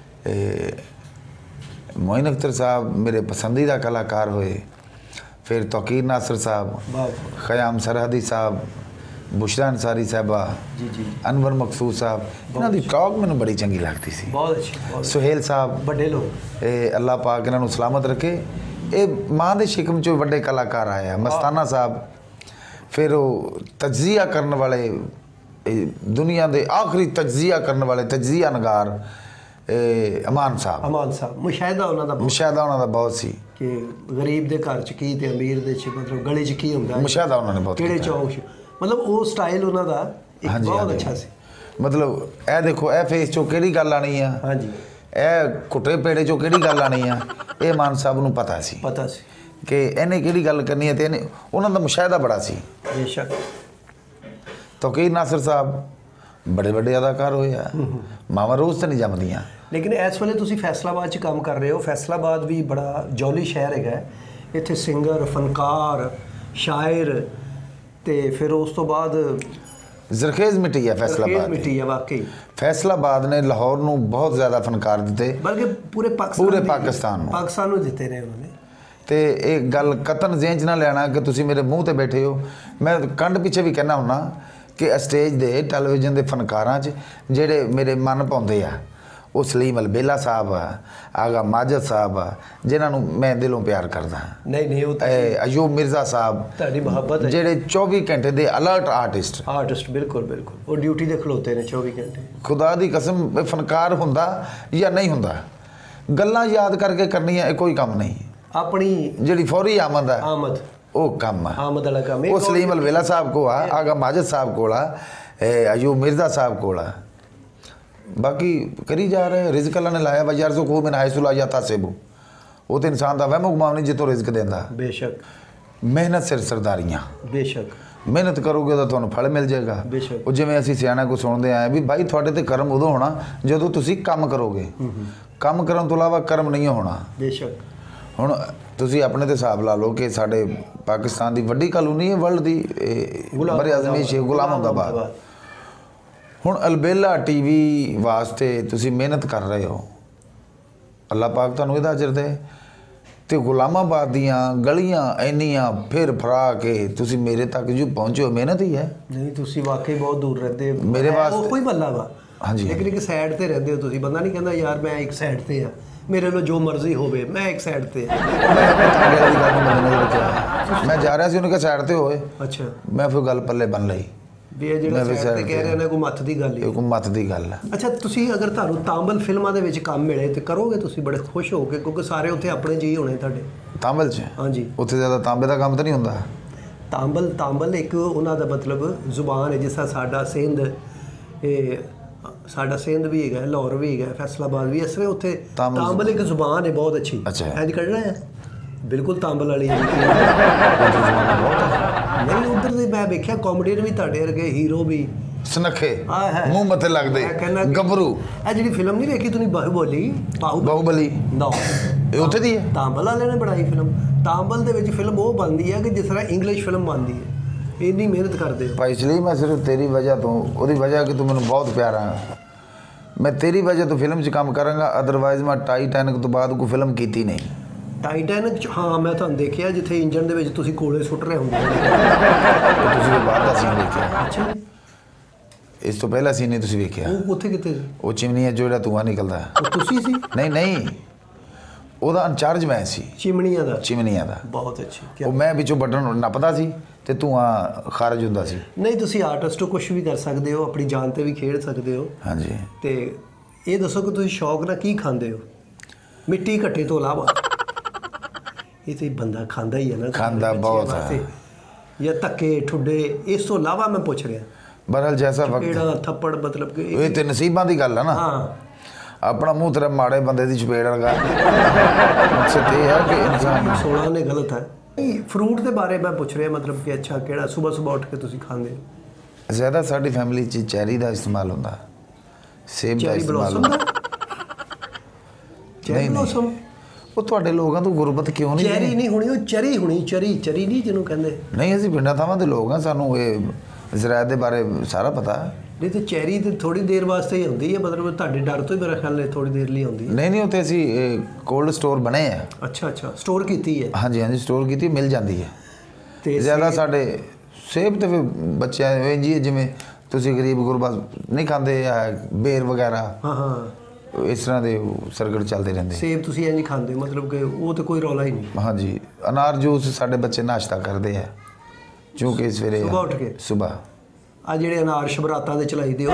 ਇਹ ਮੋਇਨ ਅਖਤਰ ਸਾਹਿਬ ਮੇਰੇ ਪਸੰਦੀਦਾ ਕਲਾਕਾਰ ਹੋਏ ਫਿਰ ਤੌਕੀਰ ਨਾਸਰ ਸਾਹਿਬ ਵਾਹ ਖਯਾਮ ਸਰਹਦੀ ਸਾਹਿਬ बुशरा अंसारी साहबा जी जी अनवर मकसूद साहब इन्हों की टॉक मैंने बड़ी चंगी लगती सी बहुत अच्छी बहुत सुहेल साहब बड़े लोग ये अल्लाह पाक इन्हों सलामत रखे ये माँ के शिकम चो बड़े कलाकार आए हैं मस्ताना साहब फिर वो तजिया करने वाले दुनिया के आखिरी तजिया करने वाले तजिया नगार अमान साहब अमान साहब मुशाहिदा उन्होंने दा मुशाहिदा उन्होंने बहुत सी कि गरीब के घर च की ते अमीर दे च मतलब गले च की हुंदा मुशाहिदा उन्होंने बहुत ਕਿਹੜੇ कीता। ਚੌਂਕ 'ਚ मतलब वो स्टाइल ਉਹਨਾਂ ਦਾ ਇੱਕ ਹਾਂਜੀ, ਬਹੁਤ ਹਾਂਜੀ। ਅੱਛਾ ਸੀ मतलब ਇਹ ਦੇਖੋ ਇਹ ਫੇਸ ਚੋਂ ਕਿਹੜੀ ਗੱਲ ਆਣੀ ਆ ਹਾਂਜੀ ਇਹ ਕੁੱਟੇ ਪੇੜੇ ਚੋਂ ਕਿਹੜੀ ਗੱਲ ਆਣੀ ਆ ਇਹ ਮਾਨ ਸਾਹਿਬ ਨੂੰ ਪਤਾ ਸੀ ਪਤਾ ਸੀ ਕਿ ਇਹਨੇ ਕਿਹੜੀ ਗੱਲ ਕਰਨੀ ਹੈ ਤੇ ਇਹਨੇ ਉਹਨਾਂ ਦਾ ਮੁਸ਼ਾਹਿਦਾ ਬੜਾ ਸੀ ਬੇਸ਼ੱਕ ਤੌਕੀਰ ਨਾਸਰ ਸਾਹਿਬ ਬੜੇ ਵੱਡੇ ਅਦਾਕਾਰ ਹੋਏ ਆ ਮਾਵਾਂ ਰੋਜ਼ ਤਾਂ ਨਹੀਂ ਜੰਮਦੀਆਂ ਲੇਕਿਨ ਇਸ ਵੇਲੇ ਤੁਸੀਂ ਫੈਸਲਾਬਾਦ 'ਚ ਕੰਮ ਕਰ ਰਹੇ ਹੋ ਫੈਸਲਾਬਾਦ ਵੀ ਬੜਾ ਜੌਲੀ ਸ਼ਹਿਰ ਹੈਗਾ ਹੈ। ਇੱਥੇ ਸਿੰਗਰ ਫਨਕਾਰ ਸ਼ਾਇਰ ਤੇ ਫਿਰ ਉਸ ਤੋਂ ਬਾਅਦ ਜ਼ਰਖੇਜ਼ ਮਿੱਟੀ ਹੈ ਖੇਤ ਫੈਸਲਾਬਾਦ ਦੀ। ਮਿੱਟੀ ਹੈ ਵਾਕਈ ਫੈਸਲਾਬਾਦ ਨੇ ਲਾਹੌਰ ਨੂੰ ਬਹੁਤ ਜ਼ਿਆਦਾ ਫਨਕਾਰ ਦਿੱਤੇ ਬਲਕਿ ਪੂਰੇ ਪਾਕਿਸਤਾਨ ਪੂਰੇ ਦੀ- ਪਾਕਿਸਤਾਨ ਨੂੰ। ਪਾਕਿਸਤਾਨ ਨੂੰ ਦਿੱਤੇ ਨੇ ਉਹਨਾਂ ਨੇ ਤੇ ਇਹ ਗੱਲ ਕਤਨ ਜ਼ਿਹਨ 'ਚ ਨਾ ਲੈਣਾ ਕਿ ਤੁਸੀਂ ਮੇਰੇ ਮੂੰਹ ਤੇ ਬੈਠੇ ਹੋ ਮੈਂ ਕੰਡ ਪਿੱਛੇ ਵੀ ਕਹਿਣਾ ਹੁੰਨਾ ਕਿ ਸਟੇਜ ਦੇ ਟੈਲੀਵਿਜ਼ਨ ਦੇ ਫਨਕਾਰਾਂ 'ਚ ਜਿਹੜੇ ਮੇਰੇ ਮਨ ਪਾਉਂਦੇ ਆ ਉਹ ਸਲੀਮ ਅਲਬੇਲਾ ਸਾਹਿਬ ਆ ਆਗਾ ਮਾਜਦ ਸਾਹਿਬ ਆ ਜਿਨ੍ਹਾਂ ਨੂੰ ਮੈਂ ਦਿਲੋਂ ਪਿਆਰ ਕਰਦਾ ਨਹੀਂ ਨਹੀਂ ਉਹ ਤਾਂ ਇਹ ਅਯੂਬ ਮਿਰਜ਼ਾ ਸਾਹਿਬ ਤੁਹਾਡੀ ਮੁਹੱਬਤ ਹੈ ਜਿਹੜੇ ਚੌਵੀ ਘੰਟੇ ਦੇ ਅਲਰਟ ਆਰਟਿਸਟ ਆਰਟਿਸਟ ਬਿਲਕੁਲ ਬਿਲਕੁਲ ਉਹ ਡਿਊਟੀ ਤੇ ਖਲੋਤੇ ਨੇ ਚੌਵੀ ਘੰਟੇ ਖੁਦਾ ਦੀ ਕਸਮ ਇਹ ਫਨਕਾਰ ਹੁੰਦਾ ਜਾਂ ਨਹੀਂ ਹੁੰਦਾ ਗੱਲਾਂ ਯਾਦ ਕਰਕੇ ਕਰਨੀਆਂ ਇਹ ਕੋਈ ਕੰਮ ਨਹੀਂ ਆਪਣੀ ਜਿਹੜੀ ਫੌਰੀ ਆਮਦ ਆ ਆਮਦ ਉਹ ਕੰਮ ਆ ਆਮਦ ਵਾਲਾ ਕੰਮ ਉਹ ਸਲੀਮ ਅਲਵੇਲਾ ਸਾਹਿਬ ਕੋ ਆ ਆਗਾ ਮਾਜਦ ਸਾਹਿਬ ਕੋਲ ਆ ਇਹ ਅਯੂਬ ਮਿਰਜ਼ਾ ਸਾਹਿਬ ਕੋਲ ਆ बाकी करी जा रहे हैं। रिज़्क अल्लाह ने लाया वा यार को मैंने हायसुल आ जाता सेबू वो तो इंसान का वहम गुमान नहीं जितों रिज़्क देंदा। बेशक मेहनत सिर सरदारियाँ बेशक मेहनत करोगे तो तुहानू फल मिल जाएगा। वो जिवें असीं सियाणा को सुनते आए भी भाई तुहाडे ते कर्म उदों होना जदों तुसीं काम करोगे, काम करन तो इलावा कर्म नहीं होना। बेशक हुण तुसीं अपने ते हिसाब ला लो कि साडे पाकिस्तान दी वड्डी कॉलोनी है वर्ल्ड दी बड़े आज़मी गुलाम अहमदाबाद। हुण अलबेला टीवी वास्ते तुसीं मेहनत कर रहे हो, अल्लाह पाक तुहानू इहदा अजर दे। तो गुलामाबाद दियाँ गलियाँ इन्नियाँ फिर फरा के तुसी मेरे तक जो पहुँचे हो मेहनत ही है। नहीं तुसी वाकई बहुत दूर रहते हो मेरे वास्ते कोई बल्ला वा। हाँ जी लेकिन एक साइड ते रहते हो तुसी, बंदा नहीं कहता यार मैं एक साइड ते हाँ मेरे लो जो मर्जी होवे मैं एक साइड ते मैं जा रहा सी उन्होंने साइड ते होए। अच्छा मैं फिर गल पल्ले बन लई ਵੀ ਇਹ ਜਿਹੜਾ ਸਾਈਡ ਤੇ ਕਹਿ ਰਹੇ ਨੇ ਕੋਈ ਮੱਤ ਦੀ ਗੱਲ ਹੈ। ਇਹ ਕੋਈ ਮੱਤ ਦੀ ਗੱਲ ਹੈ। ਅੱਛਾ ਤੁਸੀਂ ਅਗਰ ਤੁਹਾਨੂੰ ਤਾਂਬਲ ਫਿਲਮਾਂ ਦੇ ਵਿੱਚ ਕੰਮ ਮਿਲੇ ਤੇ ਕਰੋਗੇ ਤੁਸੀਂ ਬੜੇ ਖੁਸ਼ ਹੋ ਕੇ ਕਿਉਂਕਿ ਸਾਰੇ ਉੱਥੇ ਆਪਣੇ ਜੀ ਹੋਣੇ ਤੁਹਾਡੇ ਤਾਂਬਲ 'ਚ? ਹਾਂਜੀ ਉੱਥੇ ਜ਼ਿਆਦਾ ਤਾਂਬੇ ਦਾ ਕੰਮ ਤਾਂ ਨਹੀਂ ਹੁੰਦਾ। ਤਾਂਬਲ ਤਾਂਬਲ ਇੱਕ ਉਹਨਾਂ ਦਾ ਮਤਲਬ ਜ਼ੁਬਾਨ ਹੈ ਜਿਸ ਤਰ੍ਹਾਂ ਸਾਡਾ ਸਿੰਧ ਇਹ ਸਾਡਾ ਸਿੰਧ ਵੀ ਹੈਗਾ ਲਾਹੌਰ ਵੀ ਹੈਗਾ ਫੈਸਲਾਬਾਦ ਵੀ ਇਸ ਤਰ੍ਹਾਂ ਉੱਥੇ ਤਾਂਬਲ ਇੱਕ ਜ਼ੁਬਾਨ ਹੈ ਬਹੁਤ ਅੱਛੀ। ਇੰਜ ਕੱਢਣਾ ਹੈ ਬਿਲਕੁਲ ਤਾਂਬਲ ਵਾਲੀ ਹੈ। नहीं उधर से मैं देखा कॉमेडियन भी ਤੁਹਾਡੇ ਵਰਗੇ ਹੀਰੋ ਵੀ ਸੁਨੱਖੇ ਮੂੰਹ ਮੱਥੇ ਲੱਗਦੇ ਗੱਭਰੂ। ਇਹ ਜਿਹੜੀ ਫਿਲਮ ਨਹੀਂ ਵੇਖੀ ਤੁਸੀਂ ਬਾਹੂਬਲੀ ਬਾਹੂਬਲੀ ਨਾ ਇਹ ਉੱਥੇ ਦੀ ਹੈ? ਤਾਂਬਲ ਵਾਲੇ ਨੇ ਬਣਾਈ ਫਿਲਮ। ਤਾਂਬਲ ਦੇ ਵਿੱਚ ਫਿਲਮ ਉਹ ਬਣਦੀ ਹੈ ਕਿ ਜਿਸ ਤਰ੍ਹਾਂ ਇੰਗਲਿਸ਼ ਫਿਲਮ ਬਣਦੀ ਹੈ। ਇੰਨੀ ਮਿਹਨਤ ਕਰਦੇ ਹੋ ਭਾਈ। ਇਸ ਲਈ ਮੈਂ ਸਿਰਫ ਤੇਰੀ ਵਜ੍ਹਾ ਤੋਂ ਉਹਦੀ ਵਜ੍ਹਾ ਕਿ ਤੂੰ ਮੈਨੂੰ ਬਹੁਤ ਪਿਆਰਾ ਹੈ ਮੈਂ ਤੇਰੀ ਵਜ੍ਹਾ ਤੋਂ ਫਿਲਮ 'ਚ ਕੰਮ ਕਰਾਂਗਾ। ਅਦਰਵਾਈਜ਼ ਮੈਂ ਟਾਈਟੈਨਿਕ ਤੋਂ ਬਾਅਦ ਕੋਈ ਫਿਲਮ ਕੀਤੀ ਨਹੀਂ। ਟਾਈਟੈਨਿਕ 'ਚ ਹਾਂ ਮੈਂ ਤੁਹਾਨੂੰ ਦੇਖਿਆ ਜਿੱਥੇ ਇੰਜਨ ਦੇ ਵਿੱਚ ਤੁਸੀਂ ਕੋਲੇ ਸੁੱਟ ਰਹੇ ਹੁੰਦੇ ਤੁਸੀਂ ਬਾਅਦ ਦਾ ਸੀਨ ਦੇਖਿਆ। ਅੱਛਾ ਇਸ ਤੋਂ ਪਹਿਲਾ ਸੀਨ ਨਹੀਂ ਤੁਸੀਂ ਵੇਖਿਆ? ਉਹ ਉੱਥੇ ਕਿਤੇ ਉਹ ਚਿਮਨੀ ਹੈ ਜਿਹੜਾ ਧੂੰਆਂ ਨਿਕਲਦਾ। ਉਹ ਤੁਸੀਂ ਸੀ? ਨਹੀਂ ਨਹੀਂ ਉਹਦਾ ਇੰਚਾਰਜ ਮੈਂ ਸੀ ਚਿਮਨੀਆਂ ਦਾ। ਚਿਮਨੀਆਂ ਦਾ ਬਹੁਤ ਅੱਛੀ। ਉਹ ਮੈਂ ਵਿੱਚੋਂ ਬਟਨ ਨੱਪਦਾ ਸੀ ਤੇ ਧੂੰਆਂ ਖਾਰਜ ਹੁੰਦਾ ਸੀ। ਨਹੀਂ ਤੁਸੀਂ ਆਰਟਿਸਟ ਹੋ ਕੁਝ ਵੀ ਕਰ ਸਕਦੇ ਹੋ ਆਪਣੀ ਜਾਨ ਤੇ ਵੀ ਖੇਡ ਸਕਦੇ ਹੋ। ਹਾਂਜੀ ਤੇ ਇਹ ਦੱਸੋ ਕਿ ਤੁਸੀਂ ਸ਼ੌਕ ਨਾਲ ਕੀ ਖਾਂਦੇ ਹੋ ਮਿੱਟੀ ਘੱਟੇ ਤੋਂ ਇਲਾਵਾ? ਇਹ ਤੇ ਬੰਦਾ ਖਾਂਦਾ ਹੀ ਹੈ ਨਾ ਖਾਂਦਾ ਬਹੁਤ ਹੈ ਜਾਂ ਧੱਕੇ ਠੁੱਡੇ ਇਸ ਤੋਂ ਇਲਾਵਾ ਮੈਂ ਪੁੱਛ ਰਿਹਾ। ਬਰਲ ਜੈਸਾ ਵਕਤ ਕਿਹੜਾ ਥੱਪੜ ਮਤਲਬ ਕਿ ਇਹ ਤੇ ਨਸੀਬਾਂ ਦੀ ਗੱਲ ਹੈ ਨਾ। ਹਾਂ ਆਪਣਾ ਮੂੰਹ ਤੇਰਾ ਮਾੜੇ ਬੰਦੇ ਦੀ ਚਪੇੜ ਲਗਾ ਮਕਸਦ ਇਹ ਹੈ ਕਿ ਇਨਸਾਨ ਸੋਲਾਂ ਨੇ ਗਲਤ ਹੈ। ਫਰੂਟ ਦੇ ਬਾਰੇ ਮੈਂ ਪੁੱਛ ਰਿਹਾ ਮਤਲਬ ਕਿ ਅੱਛਾ ਕਿਹੜਾ ਸਵੇਰ ਸਵੇਰ ਉੱਠ ਕੇ ਤੁਸੀਂ ਖਾਂਦੇ ਹੋ? ਜ਼ਿਆਦਾ ਸਾਡੀ ਫੈਮਿਲੀ 'ਚ ਚੈਰੀ ਦਾ ਇਸਤੇਮਾਲ ਹੁੰਦਾ, ਸੇਬ ਦਾ ਇਸਤੇਮਾਲ ਹੁੰਦਾ। ਚੈਰੀ ਬਲੌਸਮ ਉਹ ਤੁਹਾਡੇ ਲੋਕਾਂ ਤੋਂ ਗੁਰਬਤ ਕਿਉਂ ਨਹੀਂ? ਚੈਰੀ ਨਹੀਂ ਹੋਣੀ ਉਹ ਚਰੀ ਹੋਣੀ ਚਰੀ ਚਰੀ ਨਹੀਂ ਜਿਹਨੂੰ ਕਹਿੰਦੇ। ਨਹੀਂ ਅਸੀਂ ਪਿੰਡਾਂ ਥਾਵਾਂ ਦੇ ਲੋਕ ਹਾਂ ਸਾਨੂੰ ਇਹ ਜ਼ਰਾਇਤ ਦੇ ਬਾਰੇ ਸਾਰਾ ਪਤਾ। ਨਹੀਂ ਤੇ ਚੈਰੀ ਤੇ ਥੋੜੀ ਦੇਰ ਵਾਸਤੇ ਹੀ ਹੁੰਦੀ ਹੈ ਮਤਲਬ ਤੁਹਾਡੇ ਡਰ ਤੋਂ ਹੀ ਮੇਰਾ ਖਿਆਲ ਹੈ ਥੋੜੀ ਦੇਰ ਲਈ ਹੁੰਦੀ ਹੈ। ਨਹੀਂ ਨਹੀਂ ਉੱਥੇ ਅਸੀਂ ਕੋਲਡ ਸਟੋਰ ਬਣੇ ਆ। ਅੱਛਾ ਅੱਛਾ ਸਟੋਰ ਕੀਤੀ ਹੈ? ਹਾਂਜੀ ਹਾਂਜੀ ਸਟੋਰ ਕੀਤੀ ਮਿਲ ਜਾਂਦੀ ਹੈ। ਤੇ ਜ਼ਿਆਦਾ ਸਾਡੇ ਸੇਬ ਤੇ ਫਿਰ ਬੱਚਿਆਂ ਇੰਝ ਹੀ ਜਿਵੇਂ ਤੁਸੀਂ ਗਰੀਬ ਗੁਰਬਾ ਨਹੀਂ ਖਾਂਦੇ ਬੇਰ ਵਗੈਰਾ। ਹਾਂ ਹਾਂ ਇਸ ਤਰ੍ਹਾਂ ਦੇ ਸਰਕਟ ਚੱਲਦੇ ਰਹਿੰਦੇ। ਸੇਬ ਤੁਸੀਂ ਇੰਝ ਖਾਂਦੇ ਮਤਲਬ ਕਿ ਉਹ ਤੇ ਕੋਈ ਰੌਲਾ ਹੀ ਨਹੀਂ? ਹਾਂਜੀ ਅਨਾਰ ਜੂਸ ਸਾਡੇ ਬੱਚੇ ਨਾਸ਼ਤਾ ਕਰਦੇ ਆ ਕਿਉਂਕਿ ਸਵੇਰੇ ਸੁਬਾਹ ਉੱਠ ਕੇ ਸੁਬਾਹ ਆ ਜਿਹੜੇ ਅਨਾਰ ਸ਼ਬਰਾਤਾਂ ਦੇ ਚਲਾਈ ਦੇ ਉਹ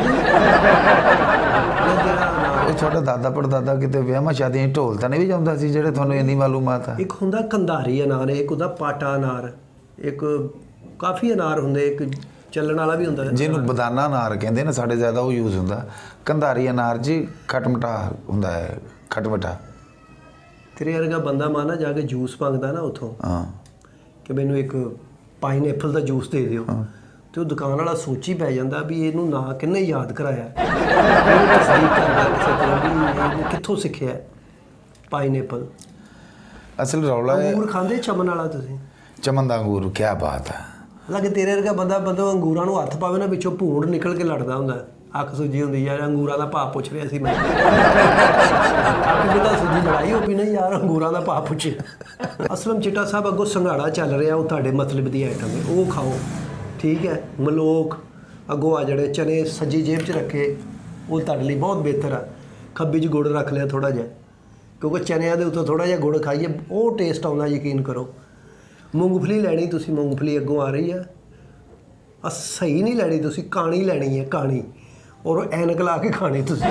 ਤੁਹਾਡਾ ਦਾਦਾ ਪੜਦਾਦਾ ਕਿਤੇ ਵਿਆਹਾਂ ਸ਼ਾਦੀਆਂ ਢੋਲ ਤਾਂ ਨਹੀਂ ਵੀ ਜਾਂਦਾ ਸੀ ਜਿਹੜੇ ਤੁਹਾਨੂੰ ਇੰਨੀ ਮਾਲੂਮਾਤ ਆ? ਇੱਕ ਹੁੰਦਾ ਕੰਧਾਰੀ ਅਨਾਰ ਇੱਕ ਹੁੰਦਾ ਪਾਟਾ ਅਨਾਰ ਇੱਕ ਕਾਫੀ ਅਨਾਰ ਹੁੰਦੇ ਇੱਕ ਚੱਲਣ ਵਾਲਾ ਵੀ ਹੁੰਦਾ ਜਿਹਨੂੰ ਬਦਾਨਾ ਅਨਾਰ ਕਹਿੰਦੇ ਨੇ ਸਾਡੇ ਜ਼ਿਆਦਾ ਉਹ ਯੂਜ਼ ਹੁੰਦਾ। ਕੰਧਾਰੀ ਅਨਾਰ ਜੀ ਖੱਟ ਮਿੱਠਾ ਹੁੰਦਾ ਹੈ ਖੱਟ ਮਿੱਠਾ। ਤੇਰੇ ਵਰਗਾ ਬੰਦਾ ਮਾਨਾ ਜਾ ਕੇ ਜੂਸ ਮੰਗਦਾ ਨਾ ਉੱਥੋਂ ਹਾਂ ਕਿ ਮੈਨੂੰ ਇੱਕ ਪਾਈਨਐਪਲ ਦਾ ਜੂਸ ਦੇ ਦਿਓ ਤੇ ਉਹ ਦੁਕਾਨ ਵਾਲਾ ਸੋਚੀ ਪੈ ਜਾਂਦਾ ਵੀ ਇਹਨੂੰ ਨਾ ਕਿੰਨੇ ਯਾਦ ਕਰਾਇਆ ਤਸਦੀਕ ਕਰਦਾ ਕਿਸੇ ਤਰ੍ਹਾਂ ਵੀ ਇਹਨੂੰ ਕਿੱਥੋਂ ਸਿੱਖਿਆ ਪਾਈਨਐਪਲ। ਅਸਲ ਰੌਲਾ ਹੈ ਅੰਗੂਰ ਖਾਂਦੇ ਚਮਨ ਵਾਲਾ ਤੁਸੀਂ? ਚਮਨ ਦਾ ਅੰਗੂਰ ਕੀ ਬਾਤ ਹੈ। ਲੱਗੇ ਤੇਰੇ ਵਰਗਾ ਬੰਦਾ ਬੰਦਾ ਅੰਗੂਰਾਂ ਨੂੰ ਹੱਥ ਪਾਵੇ ਨਾ ਵਿੱਚੋਂ ਭੂੰਡ ਨਿਕਲ ਕੇ ਲੜਦਾ ਹੁੰਦਾ। ਅੱਖ ਸੁੱਜੀ ਹੁੰਦੀ ਯਾਰ ਅੰਗੂਰਾਂ ਦਾ ਭਾਅ ਪੁੱਛ ਰਿਹਾ ਸੀ ਮੈਂ। ਅੱਖ ਕਿਤਾ ਸੁੱਜੀ ਲੜਾਈ ਹੋ ਪਈ ਨਾ ਯਾਰ ਅੰਗੂਰਾਂ ਦਾ ਭਾਅ ਪੁੱਛਿਆ। ਅਸਲਮ ਚਿੱਟਾ ਸਾਹਿਬ ਅੱਗੋਂ ਸੰਘਾੜਾ ਚੱਲ ਰਿਹਾ ਉਹ ਤੁਹਾਡੇ ਮਤਲਬ ਦੀ ਆਈਟਮ ਹੈ ਉਹ ਖਾਓ ਠੀਕ ਹੈ। ਮਲੋਕ ਅੱਗੋਂ ਆ ਜਿਹੜੇ ਚਨੇ ਸੱਜੀ ਜੇਬ 'ਚ ਰੱਖੇ ਉਹ ਤੁਹਾਡੇ ਲਈ ਬਹੁਤ ਬਿਹਤਰ ਆ। ਖੱਬੀ 'ਚ ਗੁੜ ਰੱਖ ਲਿਆ ਥੋੜ੍ਹਾ ਜਿਹਾ ਕਿਉਂਕਿ ਚਨਿਆਂ ਦੇ ਉੱਤੋਂ ਥੋੜ੍ਹਾ ਜਿਹਾ ਗੁੜ ਖਾਈਏ ਉਹ ਟੇਸਟ ਆਉਂਦਾ ਯਕੀਨ ਕਰੋ। ਮੂੰਗਫਲੀ ਲੈਣੀ ਤੁਸੀਂ ਮੂੰਗਫਲੀ ਅੱਗੋਂ ਆ ਰਹੀ ਆ ਆ ਸਹੀ ਨਹੀਂ ਲੈਣੀ ਤੁਸੀਂ ਕਾਣੀ ਲੈਣੀ ਹੈ ਕਾਣੀ ਔਰ ਐਨਕ ਲਾ ਕੇ ਖਾਣੀ ਤੁਸੀਂ।